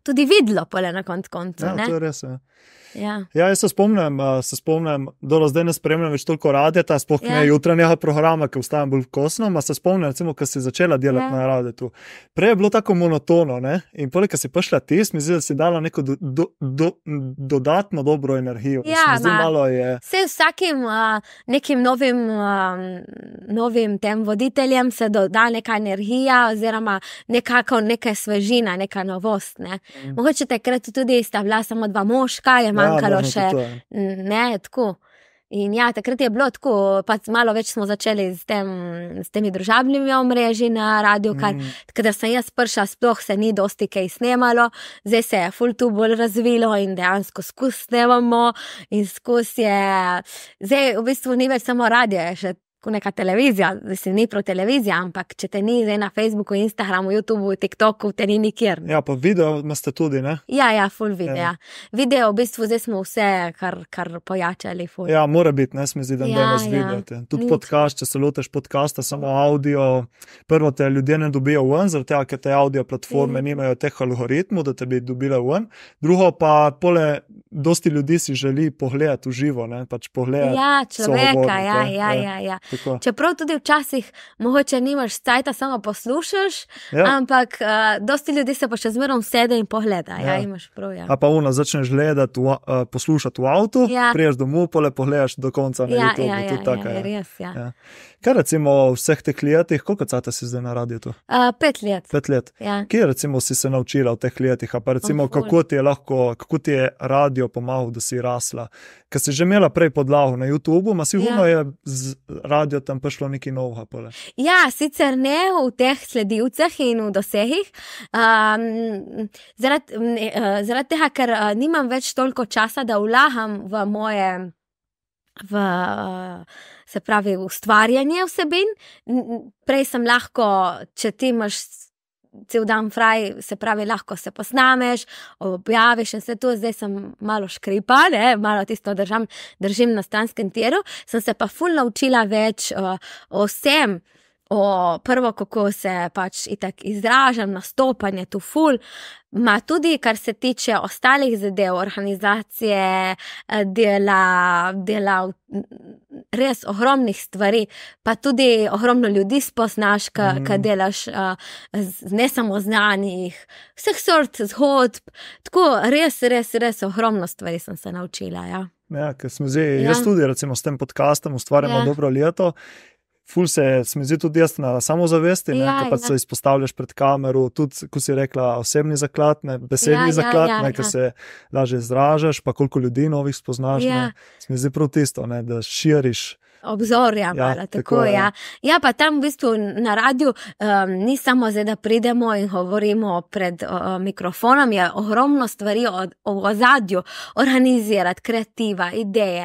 tudi videlo pole na konc koncu. Ja, to je res, ja. Ja. Ja, jaz se spomnim, se spomnim, dobro, zdaj ne spremljam več toliko radija, sploh Ja. ne jutranjega programa, ki vstajam bolj kosno, ma se spomnim, recimo, ko si začela delati Ja. na radiju. Prej je bilo tako monotono, ne? In poleg, ko si prišla ti, mi zdi, da si dala neko do, do, do, dodatno dobro energijo. Ja, Se mi zdi, ma. malo je... Vse vsakim uh, nekim novim, uh, novim tem voditeljem se doda neka energija oziroma nekako neka svežina, neka novost. Ne? Mm. Mogoče takrat tudi sta bila samo dva moška, je manjkalo možno še, tudi to, ja. ne, tako. In ja, takrat je bilo tako, pa malo več smo začeli s, tem, s temi družabnimi omrežji na radiju, kar, Mm. kadar sem jaz prišla, sploh se ni dosti kaj snemalo, zdaj se je ful tu bolj razvilo in dejansko skus snemamo in skus je, zdaj v bistvu ni več samo radio, je še ko neka televizija, zdaj se ni pro televizija, ampak če te ni zdaj na Facebooku, Instagramu, YouTubeu, TikToku, te ni nikjer. Ne? Ja, pa video ste tudi, ne? Ja, ja, full video. Ja. Ja. Video, v bistvu zdaj smo vse kar, kar pojačali. Full. Ja, mora biti, ne sme zdi, da Ja, danes ja. vidite. Tudi Nič. podcast, če se loteš podcasta, samo audio, prvo te ljudje ne dobijo ven, zaradi tega, ker te audio platforme Mhm. nimajo teh algoritmov, da te bi dobile ven. Drugo pa, pole, dosti ljudi si želi pogledati v živo, ne, pač pogledati. Ja, človeka, ja, sogovornike, ja, ja. ja, ja. Tako. Čeprav tudi včasih mogoče nimaš cajta, samo poslušaš, Ja. ampak uh, dosti ljudi se pa še zmerom sede in pogleda. Ja, Ja. imaš prav, ja. A pa uno, začneš gledati, v, uh, poslušati v avtu, Ja. priješ domov, pole pogledaš do konca na Ja, YouTube. ja, ja, tudi ja, taka, je ja. res, ja. Ja. Kaj recimo v vseh teh letih, koliko cajta si zdaj na radiju tu? Uh, pet let. Pet let. Ja. Kje recimo si se naučila v teh letih, a pa recimo Oh, ful. kako ti je lahko, kako ti je radio pomagal, da si rasla? Ker si že imela prej podlago na YouTubu, ma sigurno Ja. je z radio tam prišlo nekaj novega pole. Ja, sicer ne v teh sledilcih in v dosegih, um, zaradi uh, zarad tega, ker uh, nimam več toliko časa, da vlagam v moje, v, uh, se pravi, ustvarjanje vsebin. N- Prej sem lahko, če ti imaš cel dan fraj, se pravi, lahko se posnameš, objaviš in vse to, zdaj sem malo škripa, ne, malo tisto držam, držim na stranskem tiru, sem se pa ful naučila več uh, o vsem, o prvo, kako se pač itak izražam, nastopanje, tu ful, ma tudi, kar se tiče ostalih zadev, organizacije, eh, dela, dela v- res ogromnih stvari, pa tudi ogromno ljudi spoznaš, ka, Mhm. ka delaš uh, z, ne samo znanih, vseh sort zgodb, tako res, res, res ogromno stvari sem se naučila, ja. Ja, ker smo zdaj, Ja. jaz tudi recimo s tem podcastom ustvarjamo Ja. dobro leto. Ful se, se mi zdi tudi jaz na samozavesti, ne, Ja, ko pa ja. se izpostavljaš pred kamero, tudi, ko si rekla, osebni zaklad, ne, besedni Ja, ja, zaklad, ja, ne, ko ja. se lažje izražaš, pa koliko ljudi novih spoznaš, Ja. ne, se mi zdi prav tisto, ne, da širiš. Obzorja, Ja, malo, tako tako, je. ja. Ja, pa tam v bistvu na radiju um, ni samo zdaj, da pridemo in govorimo pred uh, mikrofonom, je ogromno stvari od, o ozadju, organizirati, kreativa, ideje.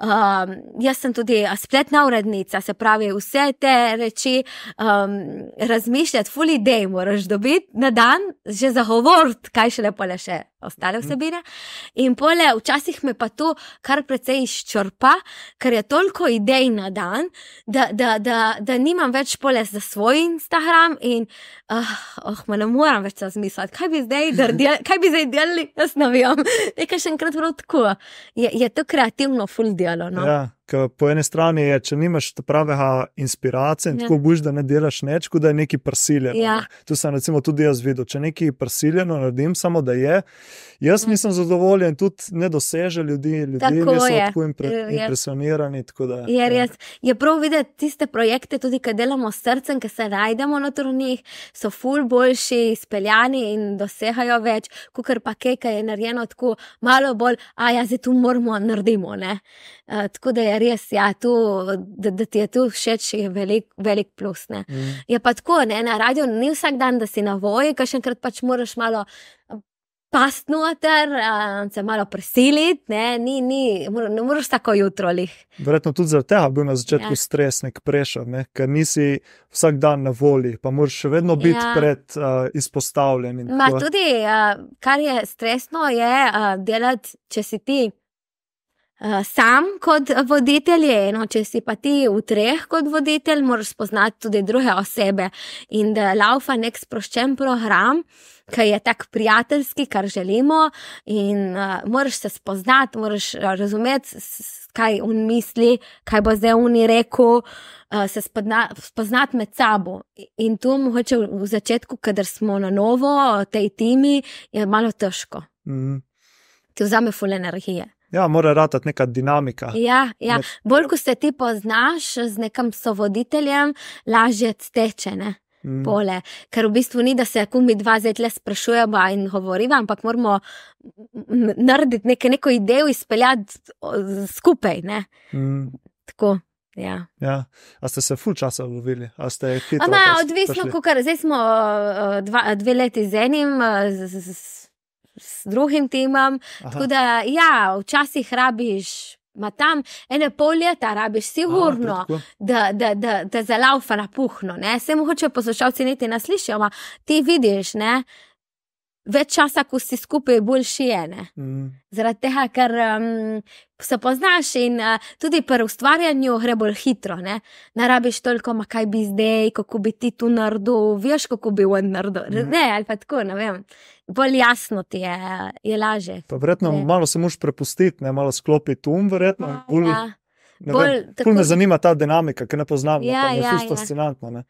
Um, jaz sem tudi spletna urednica, se pravi, vse te reči um, razmišljati, ful idej moraš dobiti na dan, že zagovoriti, kaj še lepo le še ostale vsebine. In pole, včasih me pa to kar precej izčrpa, ker je toliko idej na dan, da, da, da, da nimam več pole za svoj Instagram in uh, oh, me ne moram več razmisliti, kaj bi zdaj naredili, kaj bi zdaj delali, jaz ne vem. Nekaj še enkrat prav tako. Je, je to kreativno ful delo, no. Ja, ker po eni strani je, če nimaš ta pravega inspiracije in Ja. tako boš, da ne delaš nič, kot da je nekaj prsiljeno. Ja. ne. Tu sem recimo tudi jaz videl, če nekaj prsiljeno naredim, samo da je, jaz Ja. nisem zadovoljen, tudi ne doseže ljudi, ljudje Tako niso je. tako impre, Je- je- impresionirani. Tako da, Je res, je prav videti tiste projekte, tudi ki delamo s srcem, ki se najdemo na njih, so ful boljši, speljani in dosegajo več, kot pa kaj, ki je narejeno tako malo bolj, a ja, zdaj tu moramo naredimo, ne. Uh, tako da je res, ja, tu, da, da ti je tu všeč, je velik, velik plus, ne. Mm. Je pa tako, ne, na radiju ni vsak dan, da si na voji, kakšenkrat pač moraš malo past noter, uh, se malo prisiliti, ne, ni, ni, mora- ne moreš tako jutro lih. Verjetno tudi zaradi tega bil na začetku Ja. stres, nek prešer, ne? Ker nisi vsak dan na volji, pa moraš še vedno biti Ja. pred uh, izpostavljen. in Ma tako. tudi, uh, kar je stresno, je uh, delati, če si ti uh, sam kot voditelj, eno, če si pa ti v treh kot voditelj, moraš spoznati tudi druge osebe in da laufa nek sproščen program, ki je tak prijateljski, kar želimo in uh, moraš se spoznati, moraš razumeti, kaj on misli, kaj bo zdaj on rekel, uh, se spozna, spoznati med sabo. In to mogoče v, v začetku, kadar smo na novo, tej timi, je malo težko. Mm. Ti vzame ful energije. Ja, mora ratati neka dinamika. Ja, ja. Nek... Bolj, ko se ti poznaš z nekim sovoditeljem, lažje steče, ne? Mm. Pole, ker v bistvu ni, da se kumi dva zdaj le sprašujemo in govoriva, ampak moramo narediti neke, neko idejo izpeljati skupaj, ne? Mm. Tako, ja. Ja, a ste se ful časa lovili? A ste hitro Ama, odvisno, kukar, zdaj smo dva, dve leti z enim, z, z, z drugim timom, Aha. Tako da, ja, včasih rabiš ma tam ene pol leta rabiš sigurno, A, da, da, da, da zalaufa napuhno, ne, se mogoče poslušalci niti ne slišijo, ma ti vidiš, ne, več časa, ko si skupaj boljši je, ne, mm. zaradi tega, ker um, se poznaš in uh, tudi pri ustvarjanju gre bolj hitro, ne, ne rabiš toliko, ma kaj bi zdaj, kako bi ti tu naredil, veš, kako bi on naredil, mm. ne, ali pa tako, ne vem. Bolj jasno ti je, je laže. Pa verjetno je. Malo se moraš prepustiti, ne, malo sklopiti um, verjetno. Ja, bolj, ja. Bolj, vem, tako... me zanima ta dinamika, ki ne poznam, ja, pa mi je ja, ful fascinantno. Ne.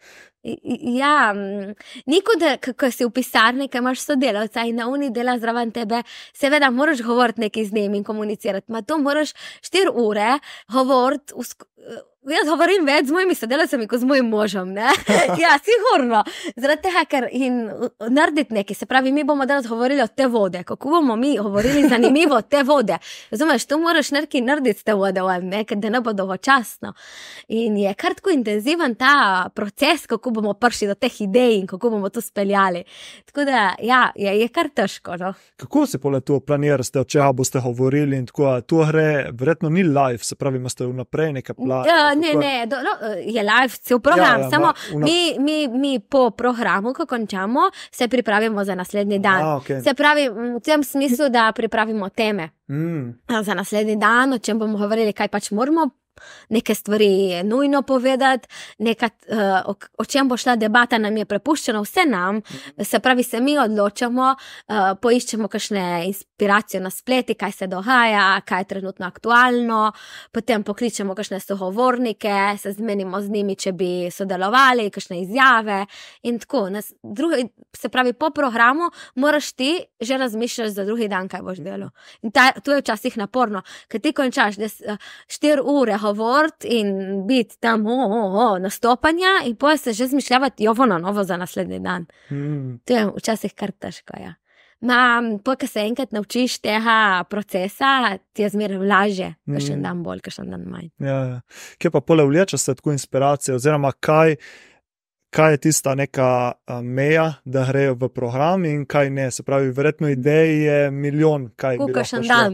Ja, niko da, kako si v pisarni, kaj imaš sodelavca in na uni dela zraven tebe, seveda moraš govoriti nekaj z njim in komunicirati, ma to moraš štiri ure govoriti v sk- Jaz govorim več z mojimi sodelavcami, kot z mojim možem, ne? Ja, sigurno. Zaradi tega, ker in narediti nekaj, se pravi, mi bomo danes govorili o te vode, kako bomo mi govorili zanimivo o te vode. Razumeš, tu moraš nekaj narediti s te vode, ne? Ker da ne bo dolgočasno. In je kar tako intenziven ta proces, kako bomo prišli do teh idej in kako bomo to speljali. Tako da, ja, je, je kar težko, no. Kako si pole to planirate, o čega boste govorili in tako, to gre, verjetno ni live, se pravi, imate vnaprej neke plane. Ja, ne, ne, do, no, je live cel program, ja, ja, samo una... mi, mi, mi po programu, ko končamo, se pripravimo za naslednji dan. A, okay. Se pravi, v tem smislu, da pripravimo teme mm. za naslednji dan, o čem bomo govorili, kaj pač moramo, neke stvari nujno povedati, neka, uh, o, o čem bo šla debata, nam je prepuščeno vse nam, mm. se pravi, se mi odločamo, uh, poiščemo kakšne inspiracije na spleti, kaj se dogaja, kaj je trenutno aktualno, potem pokličemo kakšne sogovornike, se zmenimo z njimi, če bi sodelovali, kakšne izjave in tako. Nas, drugi, se pravi, po programu moraš ti že razmišljati za drugi dan, kaj boš delal. In ta, to je včasih naporno, ker ti končaš štiri ure govoriti in biti tam o, o, o, nastopanja in potem se že zmišljavati jovo na novo za naslednji dan. Mm. To je včasih kar težko, ja. Ma, potem, ko se enkrat naučiš tega procesa, ti je zmeraj lažje, mm. kakšen dan bolj, kakšen dan manj. Ja, ja. Kje pa pole vleče se tako inspiracije, oziroma kaj kaj je tista neka uh, meja, da grejo v program in kaj ne. Se pravi, verjetno idej je milijon, kaj bi lahko šlo. Dan.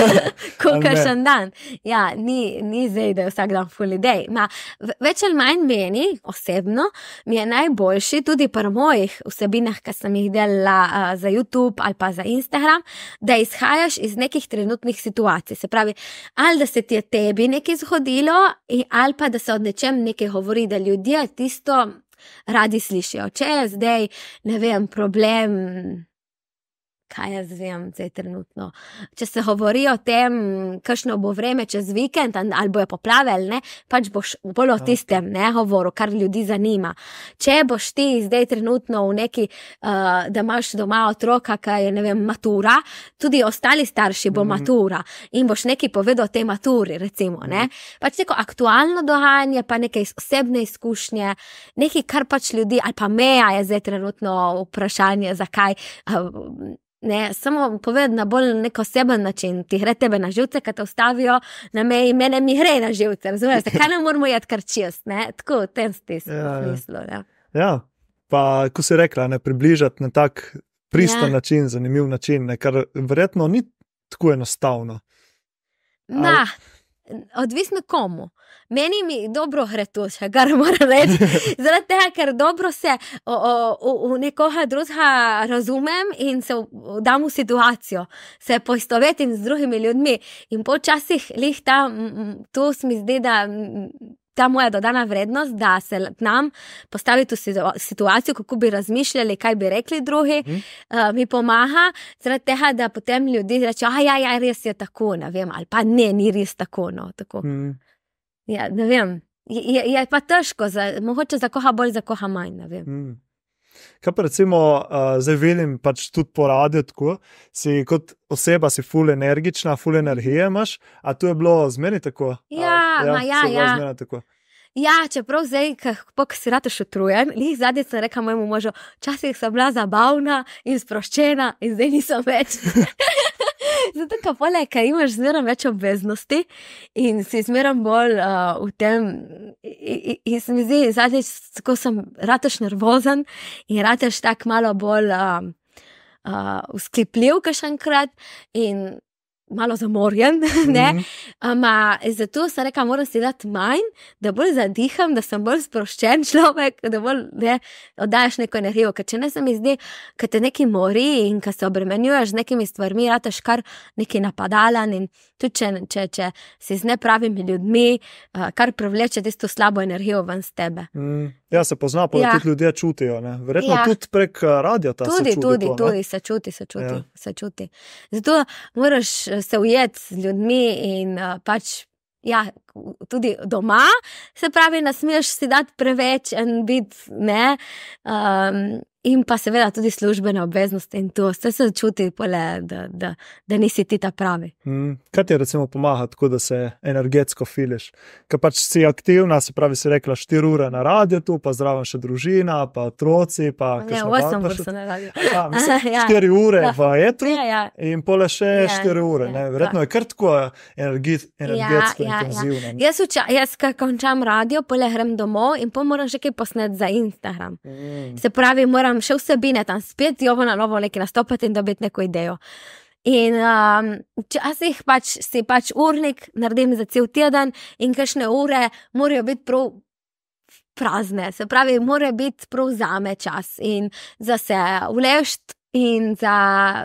Kakšen dan. Ja, ni, ni zdaj, da je vsak dan ful idej. Ma, več ali manj meni, osebno, mi je najboljši, tudi pri mojih vsebinah, ki sem jih delala uh, za YouTube ali pa za Instagram, da izhajaš iz nekih trenutnih situacij. Se pravi, ali da se ti je tebi nekaj zgodilo, ali pa da se od nečem nekaj govori, da ljudje tisto radi slišijo. Če je zdaj, ne vem, problem, kaj jaz vem, zdaj trenutno, če se govori o tem, kakšno bo vreme čez vikend, ali bojo poplave ali ne, pač boš bolj o tistem, ne, govoru, kar ljudi zanima. Če boš ti zdaj trenutno v neki, uh, da imaš doma otroka, ki je, ne vem, matura, tudi ostali starši bo matura in boš nekaj povedal o tej maturi, recimo, ne, pač neko aktualno dogajanje, pa neke osebne izkušnje, nekaj, kar pač ljudi, ali pa meja je zdaj trenutno vprašanje, zakaj, uh, ne, samo povedati na bolj nek oseben način, ti gre tebe na živce, kad te ostavijo na meji, mene mi gre na živce, razumeš, kaj ne moramo jeti kar čist, ne, tako, v tem smislu, ja. Ja, pa, ko si rekla, ne, približati na tak pristan ja. način, zanimiv način, ne, kar verjetno ni tako enostavno. Ma, odvisno komu. Meni mi dobro gre to, še kar moram reči, zaradi tega, ker dobro se o, o, v nekoga drugega razumem in se dam v situacijo, se poistovetim z drugimi ljudmi in počasih lih ta, to se mi zdi, da ta moja dodana vrednost, da se nam postavi tu situacijo, kako bi razmišljali, kaj bi rekli drugi, mm. uh, mi pomaga, zaradi tega, da potem ljudi reče, a ja, ja, res je tako, ne vem, ali pa ne, ni res tako, no, tako. Mm. Ja, ne vem, je, je pa težko, za, mogoče za koga bolj, za koga manj, ne vem. Mm. Kaj pa recimo, uh, zdaj vidim pač tudi po radiju, tako, si kot oseba si ful energična, ful energije imaš, a tu je bilo zmeri tako? Ja, a, ja, ma ja, ja. Tako. Ja, čeprav zdaj, kako si rataš utrujen, lih zadnjič sem rekla mojemu možu, včasih sem bila zabavna in sproščena in zdaj nisem več. Zato, ka poleg, ker imaš zmeram več obveznosti in si zmeram bolj uh, v tem, in, in se mi zdi, zadnjič, ko sem rataš nervozen in rataš tak malo bolj uh, uh, usklipljiv kakšenkrat in malo zamorjen, ne, mm-hmm. Ama zato sem rekla, moram si dati manj, da bolj zadiham, da sem bolj sproščen človek, da bolj, ne, oddajaš neko energijo, ker če ne se mi zdi, ker te neki mori in ker se obremenjuješ z nekimi stvarmi, rataš kar neki napadalen in tudi če, če, če si z nepravimi ljudmi, kar privleče tisto slabo energijo ven z tebe. Mm. Ja, se pozna, pa ja. Da tudi ljudje čutijo, ne? Verjetno ja. Tudi prek radija ta tudi, se čuti tudi, to, tudi, se čuti, se čuti, ja. Se čuti. Zato moraš se ujeti z ljudmi in uh, pač, ja, tudi doma, se pravi, ne smeš si dati preveč in biti, ne, um, in pa seveda tudi službene obveznosti in to, vse se čuti, pole, da, da, da nisi ti ta pravi. Mm. Kaj ti recimo pomaga tako, da se energetsko filiš? Ker pač si aktivna, se pravi, si rekla štiri ure na radiju tu, pa zraven še družina, pa otroci, pa ne, osem ur so na radiju. Ja, mislim, ja. štiri ure ja. V etru ja, ja. In pole še ja, štiri ure, ja, ne? Verjetno ja. Je kar tako energi, energetsko ja, intenzivno. Ja, ja. Jaz, uča, jaz kar končam radio, pole grem domov in pol moram še kaj posnet za Instagram. Mm. Se pravi, moram še vsebine tam spet, jovo na novo nekaj nastopati in dobiti neko idejo. In um, časih pač si pač urnik naredim za cel teden in kakšne ure morajo biti prav prazne, se pravi, mora biti prav zame čas in za se vlešt in za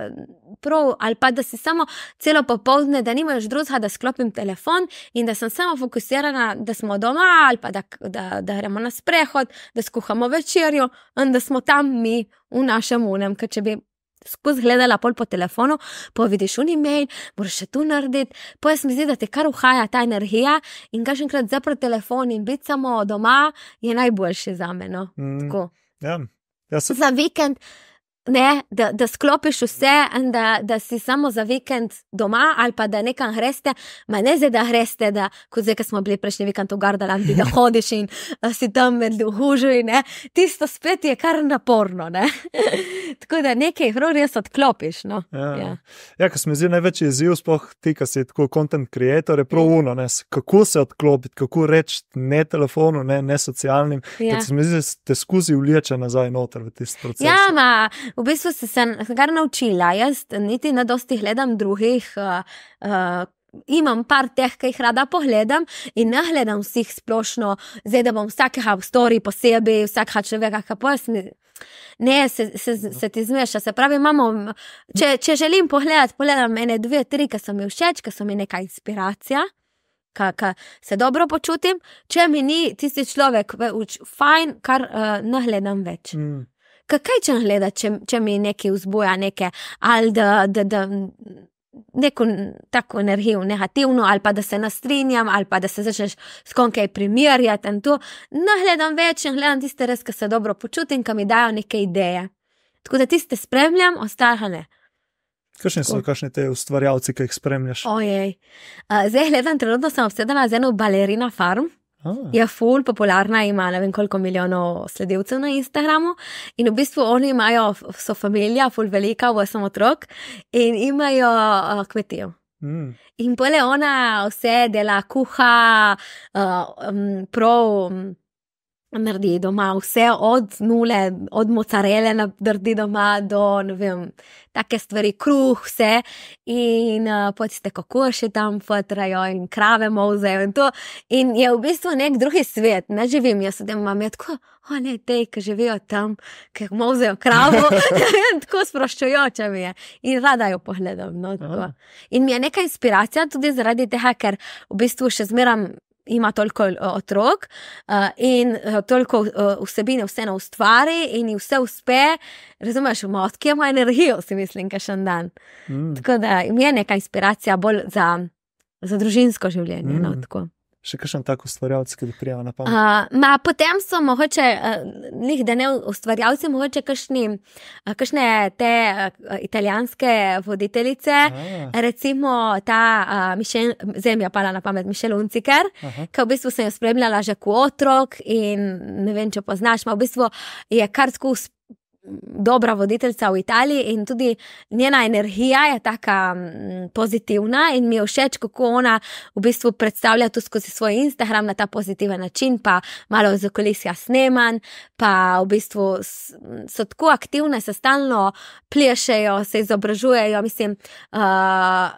prav, ali pa da si samo celo popoldne, da nimaš drugega, da sklopim telefon in da sem samo fokusirana, da smo doma ali pa da, da, da gremo na sprehod, da skuhamo večerjo in da smo tam mi v našem unem, ker če bi skozi gledala pol po telefonu, pa vidiš un e-mail, moraš še tu narediti, pa jaz mi zdi, da te kar uhaja ta energija in kakšenkrat zaprat telefon in biti samo doma je najboljše za me, no, mm, tako. Ja, ja se... Za vikend, ne, da, da sklopiš vse in da, da si samo za vikend doma ali pa da nekam greste, ma ne zdaj, da greste, da, kot zdaj, ko smo bili prejšnji vikend v Gardalandu, da hodiš in si tam med hužu, ne, tisto spet je kar naporno, ne. Tako da nekaj prav res odklopiš, no. Ja, ja. Ja, ko se mi zdi največji izziv, sploh ti, ko si tako content creator, je prav uno, ne, kako se odklopiti, kako reči ne telefonu, ne, ne socialnim, ja. Ker se mi zdi, da te skuzi vleče nazaj noter v tisti proces. Ja, ma, v bistvu se sem kar naučila, jaz niti ne dosti gledam drugih, uh, uh, imam par teh, ki jih rada pogledam in ne gledam vseh splošno, zdaj da bom vsakega v story posebej, vsakega človeka, kako jaz mi... Ne, se, se, se ti zmeša, se pravi, imamo, če, če želim pogledati, pogledam ene dve, tri, ki so mi všeč, ki so mi neka inspiracija, ki se dobro počutim, če mi ni tisti človek fajn, kar uh, ne gledam več. Mm. Kaj če gleda, če, če mi nekaj vzboja, neke, ali da, da, da neko tako energijo negativno, ali pa da se nastrinjam, ali pa da se začneš s kom kaj primerjati in to, ne gledam več in gledam tiste res, ki se dobro počutim, ki mi dajo neke ideje. Tako da tiste spremljam, ostalega ne. Kakšni so kakšni te ustvarjalci, ki jih spremljaš? Ojej, uh, zdaj gledam, trenutno sem obsedena z eno Ballerina Farm. Ah. Je ful popularna, ima ne vem koliko milijonov sledilcev na Instagramu in v bistvu oni imajo, so familija, ful velika, osem otrok in imajo uh, kmetijo. Mm. In pole ona vse dela, kuha, uh, um, prav, um, naredi doma vse od nule, od mocarele naredi doma do, ne vem, take stvari, kruh, vse in uh, potiste kokoši tam fotrajo in krave mozejo in to in je v bistvu nek drugi svet, ne živim, jaz sedem imam je tako, o ne, tej, ki živijo tam, ki mozejo kravo, tako sproščujoče mi je in rada jo pogledam, no, tako. In mi je neka inspiracija tudi zaradi tega, ker v bistvu še zmeram ima toliko otrok uh, in uh, toliko uh, vsebine vseeno ustvari in ji vse uspe, razumeš, ima odkje ima energijo, si mislim, kakšen dan. Mm. Tako da mi je neka inspiracija bolj za, za družinsko življenje, mm. no, tako. Še kakšen tak ustvarjalci, ki bi prijava na pamet? Uh, ma, potem so mogoče, uh, njih, da ne ustvarjalci, mogoče kakšni, uh, kakšne te uh, italijanske voditeljice, ah. recimo ta uh, Michel, zemlja pala na pamet, Michelle Hunziker, ki v bistvu sem jo spremljala že kot otrok in ne vem, če poznaš, ma v bistvu je kar tako dobra voditeljica v Italiji in tudi njena energija je taka pozitivna in mi je všeč, kako ona v bistvu predstavlja to skozi svoj Instagram na ta pozitiven način, pa malo z okulisja snemanj, pa v bistvu so tako aktivne, se stalno plešejo, se izobražujejo, mislim, uh,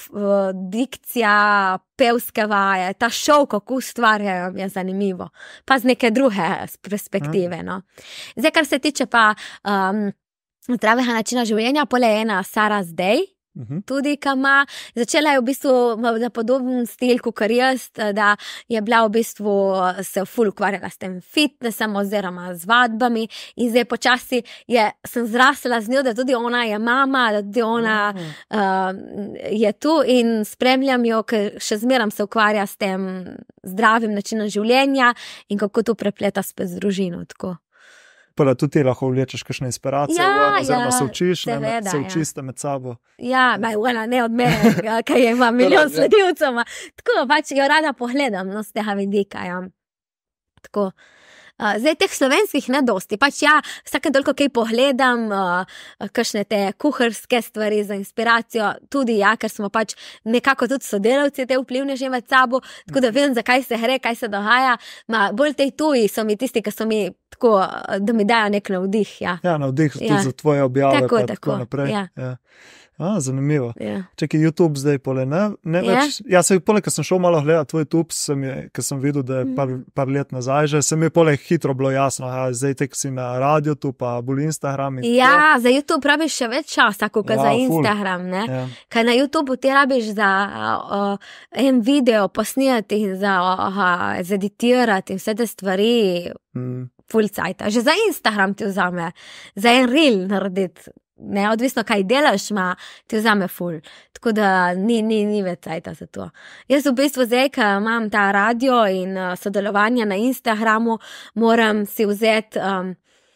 dikcija, pevske vaje, ta šov, kako ustvarjajo, je zanimivo. Pa z neke druge perspektive, no. Zdaj, kar se tiče pa um, zdravega načina življenja, pole je ena Sara Zdej, uh-huh. tudi, ki ima, začela je v bistvu na podoben stil, kot jaz, da je bila v bistvu se ful ukvarjala s tem fitnessom oziroma z vadbami in zdaj počasi je, sem zrasla z njo, da tudi ona je mama, da tudi ona uh-huh. uh, je tu in spremljam jo, ker še zmeram se ukvarja s tem zdravim načinom življenja in kako to prepleta spet z družino, tako. Pa da tudi ti lahko vlečeš kakšne inspiracije, ja, oziroma ja, se učiš, seveda, ne, se učiste ja. med sabo. Ja, ona ne od mene, kaj je ima milijon sledilcev, tako pač jo rada pogledam, no, z tega vidika, ja. Tako. Uh, zdaj, teh slovenskih ne dosti, pač ja, vsake toliko kaj pogledam, uh, kakšne te kuharske stvari za inspiracijo, tudi ja, ker smo pač nekako tudi sodelavci te vplivne že med sabo, tako da vem, zakaj se gre, kaj se dogaja, ma bolj tej tuji so mi tisti, ki so mi tako, da mi dajo nek navdih, ja. Ja, navdih ja. tudi za tvoje objave, tako, pa tako, tako naprej. Ja. Ja. A, zanimivo. Ja. Čekaj, YouTube zdaj pole, ne, ne Ja. več, ja, se pole, ko sem šel malo gledati tvoj YouTube, sem je, ko sem videl, da je par, par let nazaj, že se mi je pole hitro bilo jasno, a, zdaj tek si na radio tu, pa bolj Instagram in Ja, to. za YouTube rabiš še več časa, kot Ja, za ful. Instagram, ne. Ja. Kaj na YouTubeu ti rabiš za uh, en video posnijati in za uh, zeditirati in vse te stvari Mm. ful cajta. Že za Instagram ti vzame, za en reel narediti, neodvisno kaj delaš, ma ti vzame ful. Tako da ni, ni, ni več cajta za to. Jaz v bistvu zdaj, ko imam ta radio in uh, sodelovanje na Instagramu, moram si vzeti um,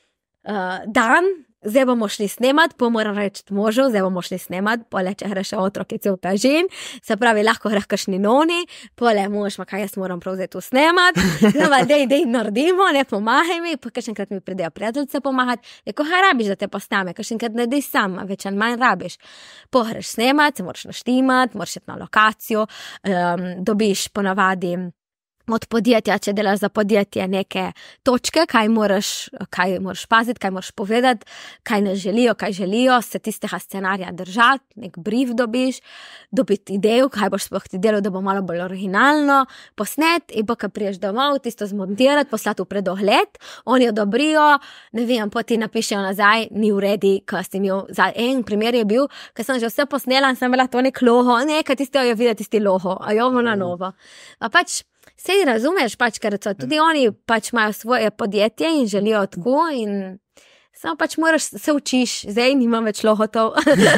uh, dan, zdaj bomo šli snemat, pa moram reči možu, zdaj bomo šli snemat, pole, če gre še otrok, je cel kažin, se pravi, lahko gre kakšni noni, pole, mož, ma kaj jaz moram prav zdaj tu snemat, zdaj, dej, dej, naredimo, ne pomahaj mi, pa kakšenkrat mi pridejo prijateljice pomahati, neko kaj rabiš, da te postame, kakšenkrat ne dej sam, več ali manj rabiš. Pohreš snemat, se moraš naštimat, moraš iti na lokacijo, um, dobiš ponavadi od podjetja, če delaš za podjetje, neke točke, kaj moraš, kaj moraš paziti, kaj moraš povedati, kaj ne želijo, kaj želijo, se tistega scenarija držati, nek brief dobiš, dobiti idejo, kaj boš sploh ti delal, da bo malo bolj originalno, posnet in pa, ko priješ domov, tisto zmontirati, poslati v predogled, oni odobrijo, ne vem, pa ti napišejo nazaj, ni v redi, ko si imel, za en primer je bil, ko sem že vse posnela in sem bila to nek logo, nekaj tisto jo videti, tisti logo, a jo bo na novo. A pač, sej razumeš, pač, ker so tudi oni pač imajo svoje podjetje in želijo tako in samo pač moraš, se učiš, zdaj nimam več lohotov,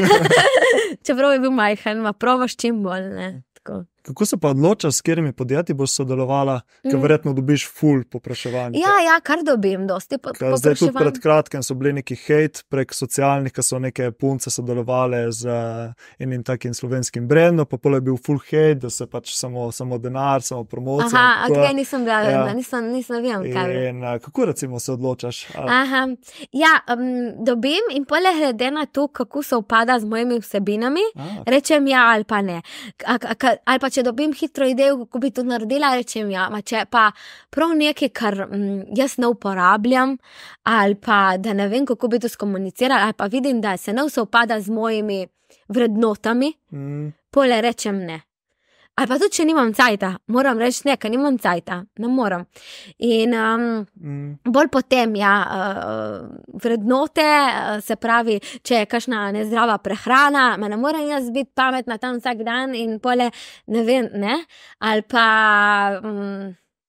čeprav je bil majhen, ma probaš čim bolj, ne, tako. Kako se pa odločaš, s katerimi podjetji boš sodelovala, ker verjetno dobiš ful popraševanja? Ja, ja, kar dobim, dosti po, Zdaj tudi popraševanj. pred kratkem so bili neki hejt prek socialnih, ko so neke punce sodelovale z uh, enim takim slovenskim brandom, pa pol je bil full hejt, da se pač samo, samo denar, samo promocija. Aha, tako. ok, nisem bila, Ja. nisem, nisem vem, kaj. In uh, kako recimo se odločaš? A, Aha, ja, um, dobim in pole glede na to, kako se upada z mojimi vsebinami, a, rečem ja ali pa ne. A, a, a, ali pa če dobim hitro idejo, kako bi to naredila, rečem ja, ma če pa prav nekaj, kar mm, jaz ne uporabljam, ali pa da ne vem, kako bi to skomunicirala, ali pa vidim, da se ne sovpada z mojimi vrednotami, mm. pole rečem ne. Ali pa tudi, če nimam cajta, moram reči ne, ker nimam cajta, ne moram. In um, mm. bolj potem, ja, uh, vrednote, uh, se pravi, če je kakšna nezdrava prehrana, ma ne moram jaz biti pametna tam vsak dan in pole, ne vem, ne, ali pa, um,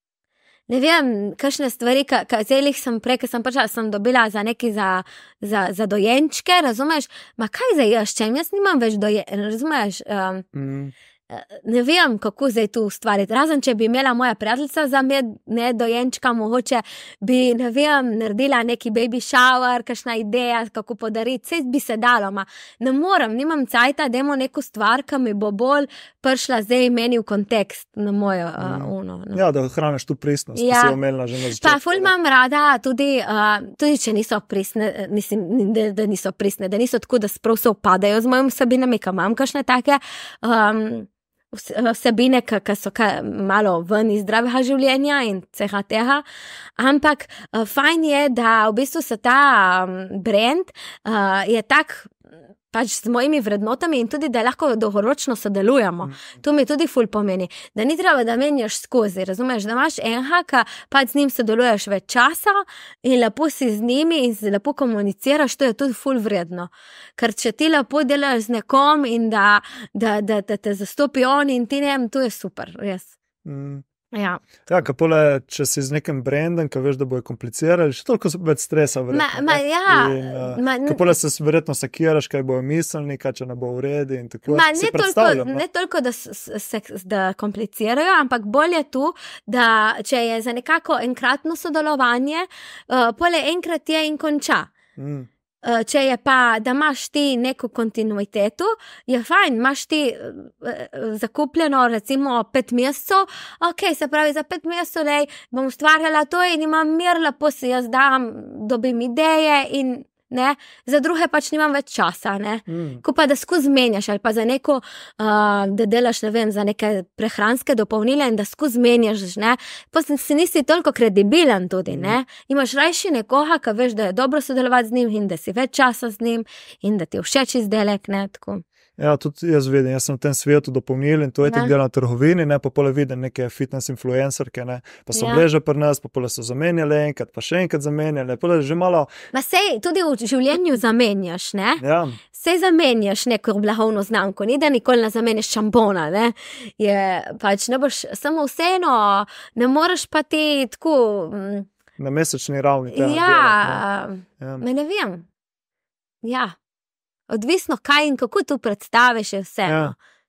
ne vem, kakšne stvari, ka, ka, zelih sem prej, ker sem prišla, sem dobila za neki za, za, za dojenčke, razumeš, ma kaj za jaščem, jaz nimam več dojenčke, razumeš, um, mm. ne vem, kako zdaj tu ustvariti. Razen, če bi imela moja prijateljica za med, ne dojenčka, mogoče bi, ne vem, naredila neki baby shower, kakšna ideja, kako podariti, vse bi se dalo, ma ne moram, nimam cajta, dajmo neko stvar, ki mi bo bolj prišla zdaj meni v kontekst na mojo uh, uno. No. Ja, da hraniš tu pristnost, ja. Ki si omenila že na začetku. Pa ful imam rada tudi, uh, tudi če niso pristne, mislim, da, da niso pristne, da niso tako, da sprav se upadajo z mojim vsebinami, ka imam kakšne take, um, vsebine, ki so ka malo ven iz zdravega življenja in vsega tega, ampak uh, fajn je, da v bistvu se ta um, brand uh, je tak pač z mojimi vrednotami in tudi, da lahko dolgoročno sodelujemo. Mm. To mi tudi ful pomeni, da ni treba, da menjaš skozi, razumeš, da imaš enega, ka pač z njim sodeluješ več časa in lepo si z njimi in lepo komuniciraš, to je tudi ful vredno. Ker če ti lepo delaš z nekom in da, da, da, da te zastopi on in ti nem, to je super, res. Mm. Ja, ja kapole, če si z nekim brandom, ki veš, da bojo komplicirali, še toliko več stresa verjetno. Ma, ma, ja, in, uh, ma, kapole se verjetno sakiraš, kaj bojo mislili, kaj če ne bo v redu in tako. Ma, ne, toliko, ne toliko, da se da komplicirajo, ampak bolje tu, da če je za nekako enkratno sodelovanje, uh, pole enkrat je in konča. Mm. Če je pa, da imaš ti neko kontinuiteto, je fajn, imaš ti zakupljeno recimo pet mesecev, ok, se pravi za pet mesecev, lej, bom ustvarjala to in imam mir, lepo si jaz dam, dobim ideje in ne, za druge pač nimam več časa, ne, mm. ko pa da skozi menjaš ali pa za neko, uh, da delaš, ne vem, za neke prehranske dopolnile in da skozi menjaš, ne, pa si nisi toliko kredibilen tudi, ne, imaš rajši nekoga, ki veš, da je dobro sodelovati z njim in da si več časa z njim in da ti všeč izdelek, ne, tako. Ja, tudi jaz vidim, jaz sem v tem svetu dopolnil in to je tudi delal na trgovini, ne, pa pole vidim neke fitness influencerke, ne, pa so ja. Bleže pri nas, pa pole so zamenjali enkrat, pa še enkrat zamenjali, pole že malo... Ma sej, tudi v življenju zamenjaš, ne? Ja. Sej zamenjaš neko blagovno znamko, ni da nikoli ne zamenjaš šampona, ne? Je, pač ne boš, samo vseeno, ne moreš pa ti tako... Mm, na mesečni ravni. Ja, delati, ne? Ja, me ne vem. Ja. Odvisno, kaj in kako tu predstaviš, je vse. Ja.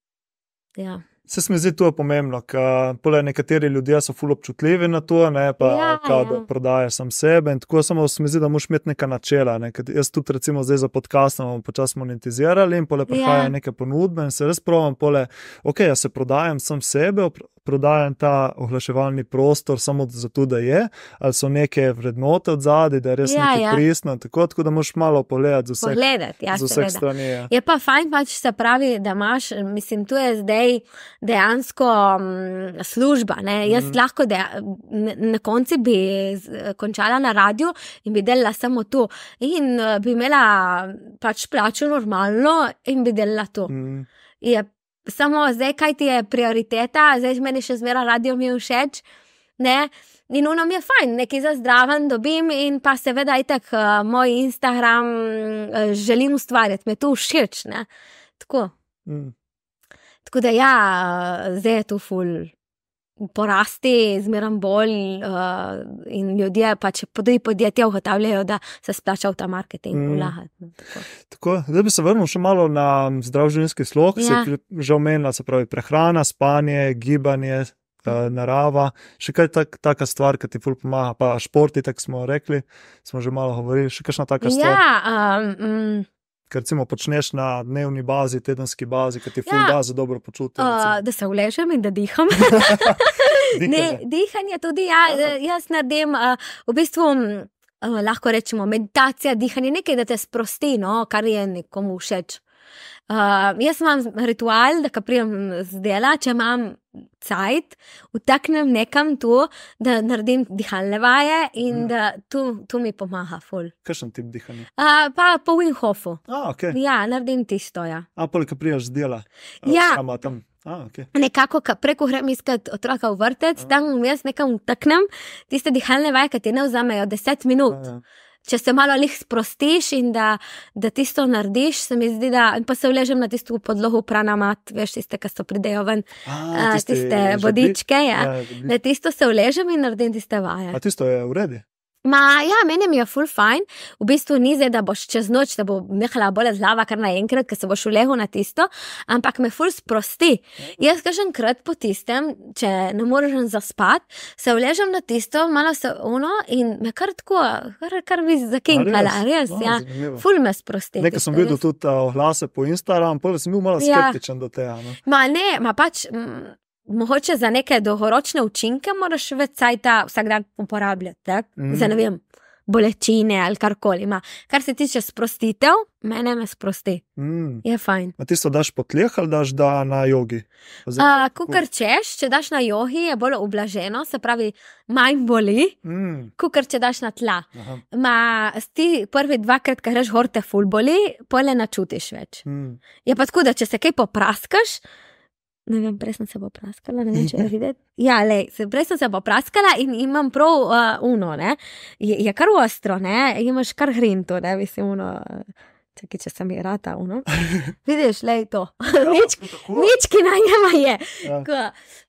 Ja. Se mi zdi to pomembno, ker nekateri ljudje so ful občutljivi na to, ne, pa ja, kao, ja. Da prodajaš sam sebe in tako samo se mi zdi, da moraš imeti neka načela. Ne, jaz tudi recimo zdaj za podcast bomo počas monetizirali in pole prihajajo ja. Neke ponudbe in se res provam pole, ok, jaz se prodajam sam sebe, prodajam ta oglaševalni prostor samo zato, da je, ali so neke vrednote od zadaj, da je res ja, nekaj ja. Pristno, tako, tako da moraš malo pogledati z vseh, Pogledati, ja, z vseh strani. Ja. Je pa fajn pač se pravi, da imaš, mislim, tu je zdaj dejansko m, služba, ne, jaz mm. lahko de, na, na konci bi končala na radiju in bi delala samo tu in uh, bi imela pač plačo normalno in bi delala tu. Mm. Je samo zdaj, kaj ti je prioriteta, zdaj meni še zmera radio mi je všeč, ne, in ono mi je fajn, nekaj za zdraven dobim in pa seveda itak uh, moj Instagram uh, želim ustvarjati, me to všeč, ne, tako. Mm. Tako da ja, zdaj je tu ful porasti, zmeram bolj uh, in ljudje pa če tudi podjetja ugotavljajo, da se splača v ta marketing mm. vlagati. Tako. Tako, zdaj bi se vrnil še malo na zdrav življenjski slog, ja. Si že omenila, se pravi prehrana, spanje, gibanje, uh, narava, še kaj tak, taka stvar, ki ti ful pomaga, pa športi, tak smo rekli, smo že malo govorili, še kakšna taka stvar? Ja, um, Ker recimo počneš na dnevni bazi, tedenski bazi, ki ti ful ja. Da za dobro počutje. Uh, da se uležem in da diham. ne, dihanje tudi, ja, jaz naredim uh, v bistvu, uh, lahko rečemo, meditacija, dihanje, nekaj, da te sprosti, no, kar je nekomu všeč. Uh, jaz imam ritual, da ko pridem z dela, če imam cajt, vtaknem nekam tu, da naredim dihalne vaje in mm. da tu, tu mi pomaga ful. Kakšen tip dihanja? Uh, pa po Wim Hofu. A, ok. Ja, naredim tisto, ja. A, pol, ko prijaš z dela? Ja. Sama tam. A, okay. Nekako, preko grem iskat otroka v vrtec, a. Tam jaz nekam vtaknem tiste dihalne vaje, ki ti ne vzamejo deset minut. A, ja. Če se malo lih sprostiš in da, da tisto narediš, se mi zdi, da pa se vležem na tisto podlogu pranamat, veš, tiste, ki so pridejo ven, a, tiste, tiste vodičke, ja. Ja, da tisto se vležem in naredim tiste vaje. A tisto je v redu? Ma, ja, meni mi je ful fajn, v bistvu ni zdaj, da boš čez noč, da bo nehala boleti glava kar naenkrat, ker se boš vlegel na tisto, ampak me ful sprosti. Jaz kažem krat po tistem, če ne moreš zaspat, se vležem na tisto, malo se uno in me kar tako, kar, kar bi zakinkala, res, res ja, zanimivo. Ful me sprosti. Nekaj sem videl tudi oglase po Instagram, pa sem bil malo skeptičen ja. Do tega. No? Ma ne, ma pač... M- Mogoče za neke dolgoročne učinke moraš več cajta vsak dan uporabljati, tak? Mm. Za ne vem, bolečine ali karkoli. Ma, kar se tiče sprostitev, mene me sprosti. Mm. Je fajn. A ti so daš po tleh ali daš da na jogi? Uh, kukar češ, če daš na jogi, je bolj ublaženo, se pravi, manj boli, mm. kukar če daš na tla. Aha. Ma, ti prvi dvakrat, ko greš gor, te ful boli, pole načutiš več. Mm. Je pa tako, da če se kaj popraskaš, ne vem, prej sem se popraskala, ne vem, če je videti. Ja, lej, prej sem se popraskala in imam prav uh, uno, ne. Je, je kar ostro, ne, imaš kar hrinto, ne, mislim, uno, čakaj, če sem je rata, uno. Vidiš, lej, to. Ja, nič, nič, ki na njema je. Ja. Ko,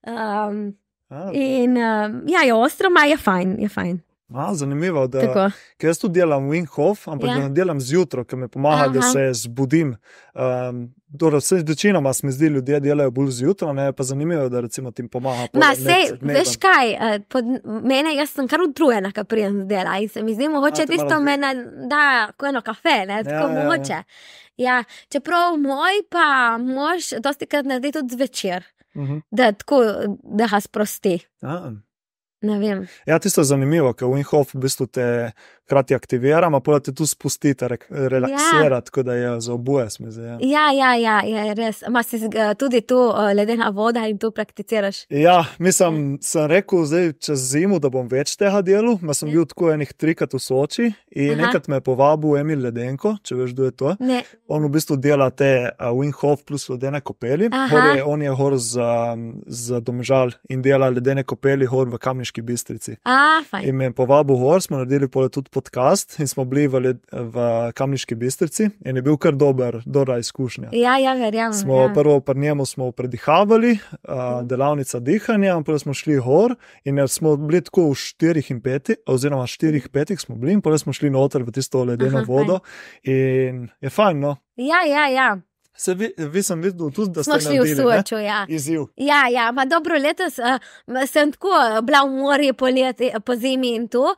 um, ja. In, um, ja, je ostro, ma je fajn, je fajn. A, zanimivo, da, ker jaz tudi delam Wim Hof, ampak ja. Da ne delam zjutro, ker me pomaga, Aha. Da se zbudim. Um, Dobro, vse večinoma se mi zdi, ljudje delajo bolj zjutraj, ne, pa zanimivo, da recimo tim pomaga. Ma, sej, veš kaj, pod mene, jaz sem kar utrujena, ko prijem z dela in se mi zdi, mogoče A, tisto me da ko eno kafe, ne, tako ja, mogoče. Ja, čeprav moj pa mož dosti krat naredi tudi zvečer, uh-huh. Da tako, da ga sprosti. A, ne vem. Ja, tisto je zanimivo, ker Wim Hof v bistvu te krati aktivira, a potem te tu spustite, relaksira, ja. Tako da je za oboje, smo zdaj. Ja, ja, ja, je res. Ma si tudi tu ledena voda in tu prakticiraš. Ja, mislim, sem rekel zdaj čez zimu, da bom več tega delal, ma sem bil tako enih trikrat v Soči in Aha. Nekrat me je povabil Emil Ledenko, če veš, kdo je to. Ne. On v bistvu dela te uh, Wim Hof plus ledene kopeli. Je, on je hor za, za Domžal in dela ledene kopeli hor v Kamniški Bistrici. A, fajn. In me je povabil hor, smo naredili pole tudi podcast in smo bili v, v Kamniški Bistrici in je bil kar dober, dobra izkušnja. Ja, ja, verjamem. Smo ja. Prvo pri njemu smo predihavali, uh, delavnica dihanja, potem smo šli gor in smo bili tako v štirih in petih, oziroma štirih petih smo bili in potem smo šli noter v tisto ledeno Aha, vodo fajn. In je fajn, no? Ja, ja, ja. Se vi, vi sem videl tudi, da smo ste naredili, šli v Sočo, ja. Izziv. Ja, ja, ma dobro, letos uh, sem tako bila v morju po, leti, po zimi in to.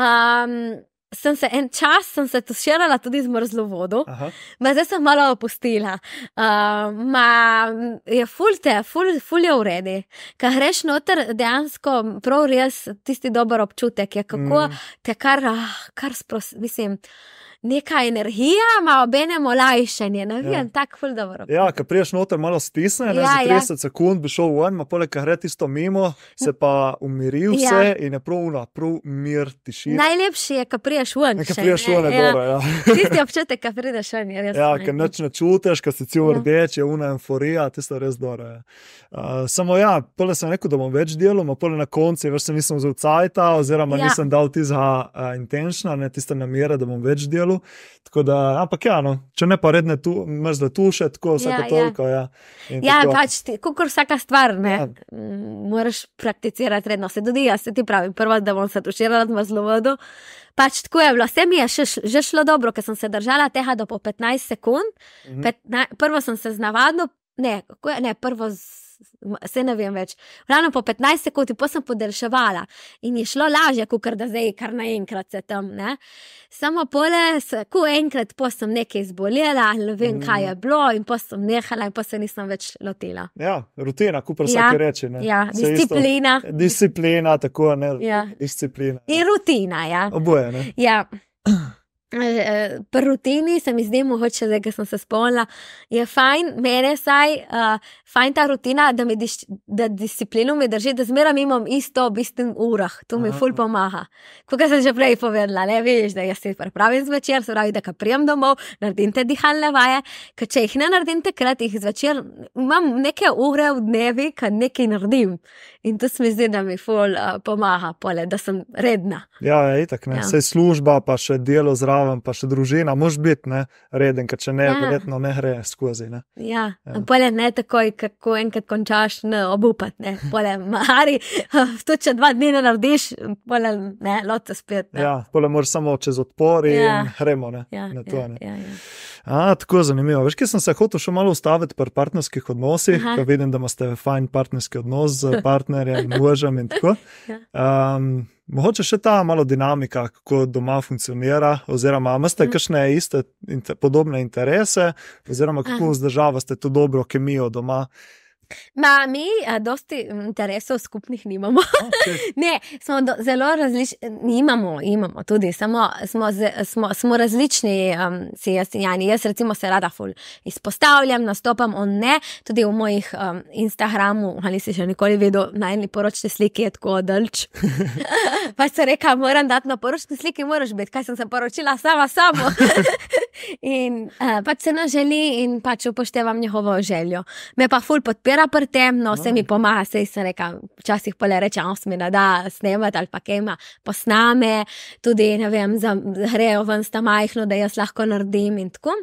Um, sem se en čas, sem se tuširala tudi z mrzlo vodo, ma zdaj sem malo opustila. Uh, ma je ful te, ful, ful je v redi. Ko greš noter, dejansko prav res tisti dober občutek je, kako mm. te kar, kar spros, mislim, neka energija, ima obenem olajšanje, ne vem, ja. Tak ful dobro. Ja, ko priješ noter, malo stisne, ne, ja, za trideset ja. Sekund bi šel ven, ma poleg, ko gre tisto mimo, se pa umiri vse ja. In je prav, no, prav mir, tišina. Najlepši je, ko priješ ven. Ko priješ ven, je dobro, ja. Tisti občutek, ko prideš ven, je res. Ja, ko nič ne čutiš, ko si cel rdeč, je una euforija, tisto je res dobro, ja. Uh, samo ja, pole sem rekel, da bom več delal, ma pole na konci, veš, se nisem vzel cajta, oziroma ja. Nisem dal tizga uh, intenčna, ne tiste namere, da bom več delal. Tako da, ampak ja, no, če ne pa redne tu, mrzle tuše, tako vsako ja, toliko, ja. Ja, ja pač, kakor vsaka stvar, ne, ja. Moraš prakticirati redno, se tudi jaz se ti pravim, prvo, da bom se tuširala z mrzlo vodo, pač tako je bilo, vse mi je še, že šlo dobro, ker sem se držala tega do po petnajst sekund, mhm. petnajst, prvo sem se znavadno, ne, ne, prvo z se ne vem več. Ravno po petnajst sekund, pa sem podaljševala in je šlo lažje, kot da zdaj kar naenkrat se tam, ne. Samo pole, ko enkrat pa sem nekaj zbolela, ne vem, mm. kaj je bilo in pa sem nehala in pa se nisem več lotila. Ja, rutina, ko pa vsake ja, reči, ne. Ja, disciplina. Isto, disciplina, tako, ne, ja. Disciplina. In rutina, ja. Oboje, ne. Ja. pri rutini se mi zdi mogoče, da ga sem se spomnila, je fajn, mene saj, uh, fajn ta rutina, da, mi dis, da disciplino mi drži, da zmeram imam isto v bistven urah, to mi ful pomaga. Kako sem že prej povedala, ne vidiš, da jaz se pripravim zvečer, se pravi, da ka prijem domov, naredim te dihalne vaje, ker če jih ne naredim takrat, jih zvečer, imam neke ure v dnevi, kad nekaj naredim. In to se mi zdi, da mi ful uh, pomaga, pole, da sem redna. Ja, je itak, ne, ja. Sej služba, pa še delo zraven, pa še družina, mož biti, ne, reden, ker če ne, ja. Verjetno ne gre skozi, ne. Ja, ja. Pole ne takoj, kako enkrat končaš, ne, obupat, ne, pole, mari, to če dva dni ne narediš, pole, ne, lote spet, ne. Ja, pole moraš samo čez odpor in ja. Gremo, ne, ja, na to, ja, ne. ja, ja. A, tako zanimivo. Veš, kje sem se hotel še malo ustaviti pri partnerskih odnosih, ko vidim, da imate fajn partnerski odnos z partnerjem, možem in tako. Um, mogoče še ta malo dinamika, kako doma funkcionira, oziroma imate kakšne iste, inter, podobne interese, oziroma kako vzdržavate to dobro kemijo doma. Ma, mi a, dosti interesov skupnih nimamo. Okay. Ne, smo do, zelo različni, imamo, imamo tudi, samo smo, z, smo, smo različni, um, si jaz, Jani, jaz recimo se rada ful izpostavljam, nastopam, on ne, tudi v mojih um, Instagramu, ali si še nikoli videl, na eni poročni sliki je tako dalč. Pa se reka, moram dati na poročni sliki, moraš biti, kaj sem se poročila sama samo. In uh, pač se nas želi in pač upoštevam njegovo željo. Me pa ful podpira pri tem, no, vse mi pomaga, sej se reka, včasih pole reče, on se mi nada snemati ali pa kaj ima posname, tudi, ne vem, za, grejo ven sta majhno, da jaz lahko naredim in tako.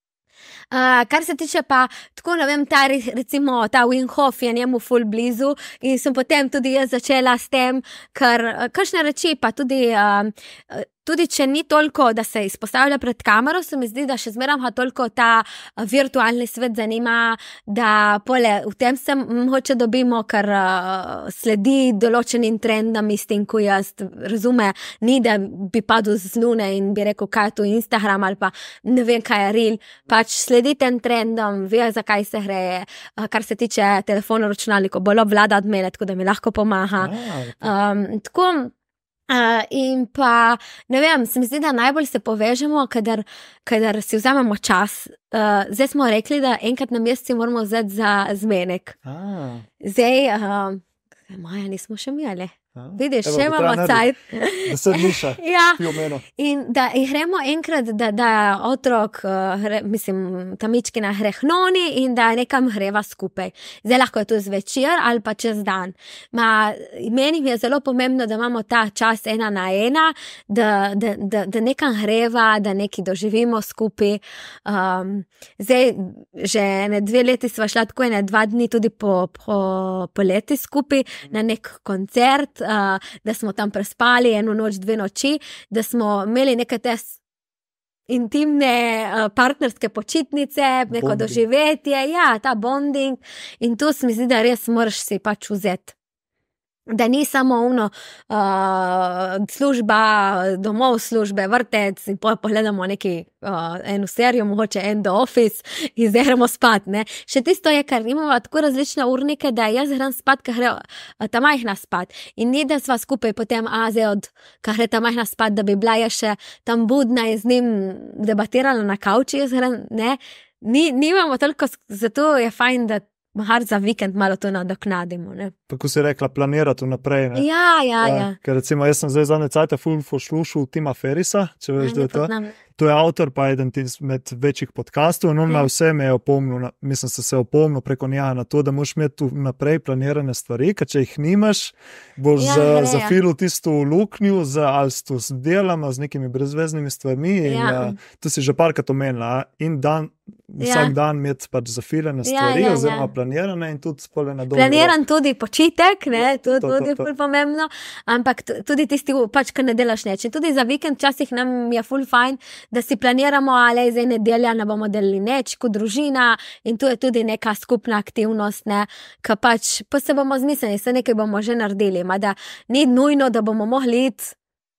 Uh, kar se tiče pa, tako ne vem, ta, recimo, ta Wim Hof je njemu ful blizu in sem potem tudi jaz začela s tem, ker kakšne reči pa tudi uh, Tudi če ni toliko, da se izpostavlja pred kamero, se mi zdi, da še zmeram ga toliko ta virtualni svet zanima, da pole v tem se mogoče dobimo, ker uh, sledi določenim trendam iz tem, ko jaz razume, ni da bi padel z lune in bi rekel, kaj je to Instagram ali pa ne vem, kaj je Reel, pač sledi tem trendom, ve, zakaj se gre, uh, kar se tiče telefona, računalnika, bolj obvlada od mene, tako da mi lahko pomaga. Um, tako Uh, in pa, ne vem, se mi zdi, da najbolj se povežemo, kadar, kadar si vzamemo čas. Uh, zdaj smo rekli, da enkrat na mesec moramo vzeti za zmenek. Ah. Zdaj, uh, maja nismo še imeli. Ah. Vidiš, Evo, še imamo cajt. Da se dniša, ja. Filomeno. In da gremo enkrat, da, da otrok, uh, hre, mislim, tamičkina gre k noni in da nekam greva skupaj. Zdaj lahko je to zvečer ali pa čez dan. Ma, meni je zelo pomembno, da imamo ta čas ena na ena, da, da, da, da nekam greva, da nekaj doživimo skupaj. Um, zdaj, že ne dve leti sva šla tako ene dva dni tudi po, po, po leti skupaj na nek koncert, Uh, da smo tam prespali eno noč, dve noči, da smo imeli neke te intimne uh, partnerske počitnice, neko bonding. Doživetje, ja, ta bonding in to se mi zdi, da res moraš si pač vzeti. Da ni samo ono uh, služba, domov službe, vrtec in pogledamo neki uh, eno serijo, mogoče en The Office in zdaj gremo spat, ne. Še tisto je, ker imamo tako različne urnike, da jaz grem spat, ker gre uh, ta majhna spat in ni, da sva skupaj potem aze od, ker gre ta majhna spat, da bi bila jaz še tam budna in z njim debatirala na kauči, jaz grem, ne. Ni, nimamo toliko, zato je fajn, da mahar za vikend malo to nadoknadimo, ne. Tako si rekla, planirati vnaprej, ne. Ja, ja, ja. Ker recimo, jaz sem zdaj zadnje cajte ful poslušal Tima Ferrisa, če veš, da je to. To je avtor pa eden med večjih podcastov in on me vse me je opomnil, mislim, se se opomnil preko njega na to, da moraš imeti naprej planirane stvari, ker če jih nimaš, boš ja, za, za filu tisto luknju, za, ali s to z delama, z nekimi brezveznimi stvarmi in ja. uh, to si že parkrat omenila in dan, vsak ja. dan imeti pač zafilene stvari ja, ja, oziroma ja. planirane in tudi spole na dobro. Planiran tudi počitek, ne, to, to, tudi to, to. Pomembno, ampak tudi tisti pač, ker ne delaš neče. Tudi za vikend časih nam je ful fajn, da si planiramo, ali zdaj nedelja ne bomo delali neč, kot družina in to je tudi neka skupna aktivnost, ne, ka pač, pa se bomo zmislili, se nekaj bomo že naredili, ma da ni nujno, da bomo mogli iti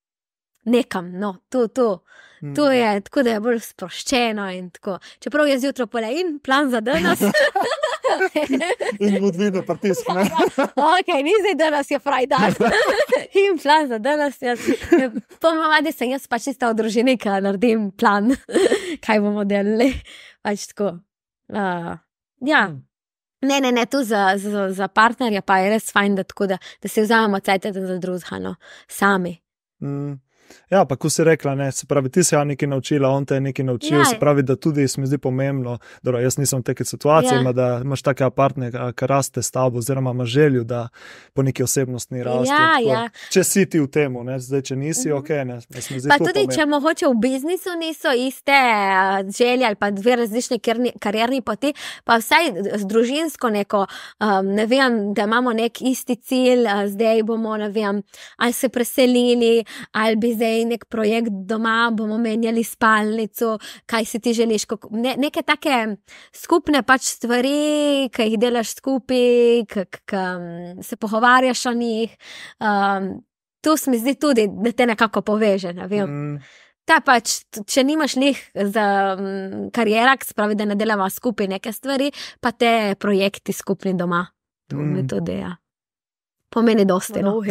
nekam, no, to, to. To je tako, da je bolj sproščeno in tako. Čeprav je zjutro pole in plan za danes. In bo dvino pritisk, ne? Ok, ni zdaj danes je frajdan. In plan za danes. Pomavadi sem jaz pač ista od družinika, naredim plan, kaj bomo delali. Pač tako. Uh, ja. Ne, ne, ne, tu za, za, za partnerja pa je res fajn, da, tako, da, da se vzamemo cajt za drugega, no, sami. Mm. Ja, pa ko si rekla, ne, se pravi, ti si ja nekaj naučila, on te je nekaj naučil, ja, se pravi, da tudi se mi zdi pomembno, dobro, jaz nisem v takej situaciji, ja. Da imaš takega partnera, ki raste s tabo, oziroma imaš želju, da po neki osebnostni rasti. Ja, ja. Če si ti v temu, ne, zdaj, če nisi, mm-hmm. ok, ne, se mi zdi pa to tudi, pomembno. Če mogoče v biznisu niso iste želje ali pa dve različne karierni poti, pa vsaj z družinsko neko, um, ne vem, da imamo nek isti cilj, zdaj bomo, ne vem, ali se preselili, ali bi zdaj nek projekt doma, bomo menjali spalnico, kaj si ti želiš, kako, ne, neke take skupne pač stvari, ki jih delaš skupaj, ki se pogovarjaš o njih. Um, to se mi zdi tudi, da te nekako poveže, ne vem. Mm. Ta pač, če nimaš lih za um, karijerak, spravi, da ne delava skupaj neke stvari, pa te projekti skupni doma. To mm. mi tudi, ja. Pomeni dosti, no.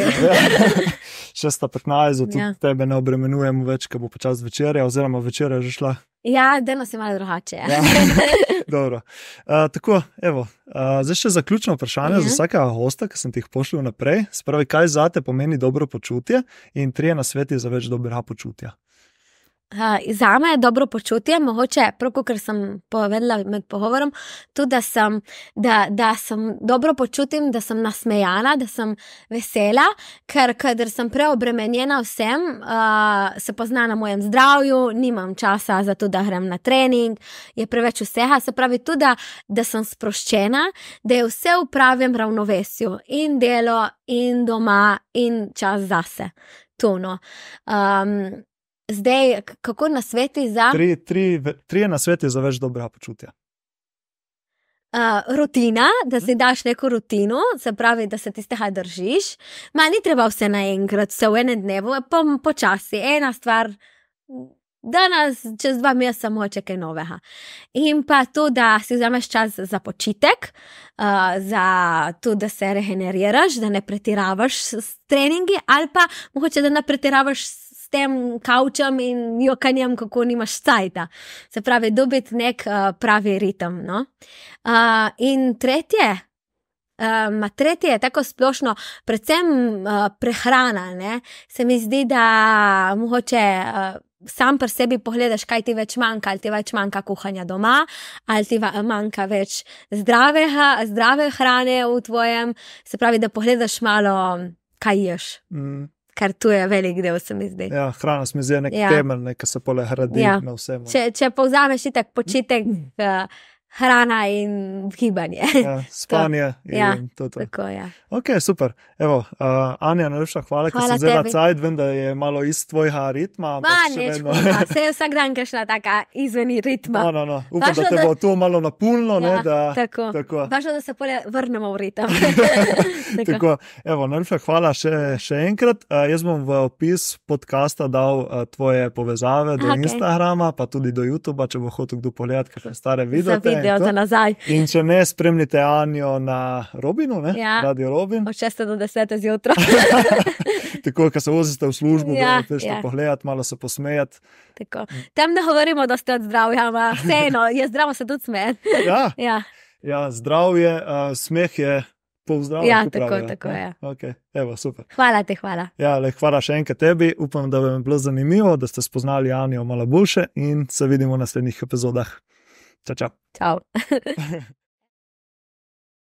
šesta petnajst, zato ja. Tebe ne obremenujemo več, ko bo počas večerja, oziroma večerja že šla. Ja, danes je malo drugače. Ja. Dobro. Uh, tako, evo, uh, zdaj še zaključno vprašanje ja. Za vsakega hosta, ki sem ti jih pošljal naprej. Spravi, kaj zate pomeni dobro počutje in trije nasveti za več dobrega počutja? Uh, zame je dobro počutje, mogoče, prav ker sem povedala med pogovorom, tudi, da sem, da, da sem dobro počutim, da sem nasmejana, da sem vesela, ker kadar sem preobremenjena vsem, uh, se pozna na mojem zdravju, nimam časa za to, da grem na trening, je preveč vsega, se pravi tudi, da, da sem sproščena, da je vse v pravem ravnovesju, in delo, in doma, in čas zase. To, no. Um, Zdaj, kako nasveti za... Tri, tri, tri nasveti za več dobrega počutja. Uh, rutina, da si daš neko rutino, se pravi, da se tistega držiš. Ma, ni treba vse naenkrat, vse v enem dnevu, pa počasi. Ena stvar, danes, čez dva meseca moče kaj novega. In pa to, da si vzameš čas za počitek, uh, za to, da se regeneriraš, da ne pretiravaš s treningi, ali pa mogoče, da ne pretiravaš s tem kavčem in jokanjem, kako nimaš cajta. Se pravi, dobiti nek uh, pravi ritem. No? Uh, in tretje, uh, tretje je tako splošno, predvsem uh, prehrana. Ne? Se mi zdi, da mogoče uh, sam pri sebi pogledaš, kaj ti več manjka, ali ti več manjka kuhanja doma, ali ti manjka več zdravega, zdrave hrane v tvojem, se pravi, da pogledaš malo, kaj ješ. Mm. Ker tu je velik del, se mi zdi. Ja, hrana se mi zdi nek ja. Temelj, nekaj se pole hradi ja. Na vsem. Če, če povzameš itak počitek, uh, hrana in gibanje. Ja, spanje to. In ja, to. to. Tako, ja. Ok, super. Evo, uh, Anja, najlepša hvala, ker si vzela cajt, vem, da je malo iz tvojega ritma. Ma, neč vedno... Se je vsak dan kakšna taka izveni ritma. No, no, no. Upam, Važno, da te da... bo to malo napulno, ja, ne, da... Tako, tako. Važno, da se pole vrnemo v ritem. Tako. Tako, evo, najlepša hvala še, še enkrat. Uh, jaz bom v opis podcasta dal uh, tvoje povezave do okay. Instagrama, pa tudi do YouTubea, če bo hotel kdo pogledati, kakšne stare videote. Za nazaj. In če ne, spremljite Anjo na Robinu, ne? Ja. Radio Robin. Od šeste do desete zjutraj. Tako, ko se vozite v službu, ja, da pešite ja. Pogledati, malo se posmejati. Tako. Tam ne govorimo, da ste od zdravja, ama vseeno, je zdravo se tudi smeti. Ja. Ja. Ja, zdravje, uh, smeh je pol zdravja. Ja, tako, pravi, tako, ja. Ok, evo, super. Hvala ti, hvala. Ja, le, hvala še enkrat tebi. Upam, da vam je bilo zanimivo, da ste spoznali Anjo malo boljše in se vidimo v naslednjih epizodah. Čau, čau. Čau.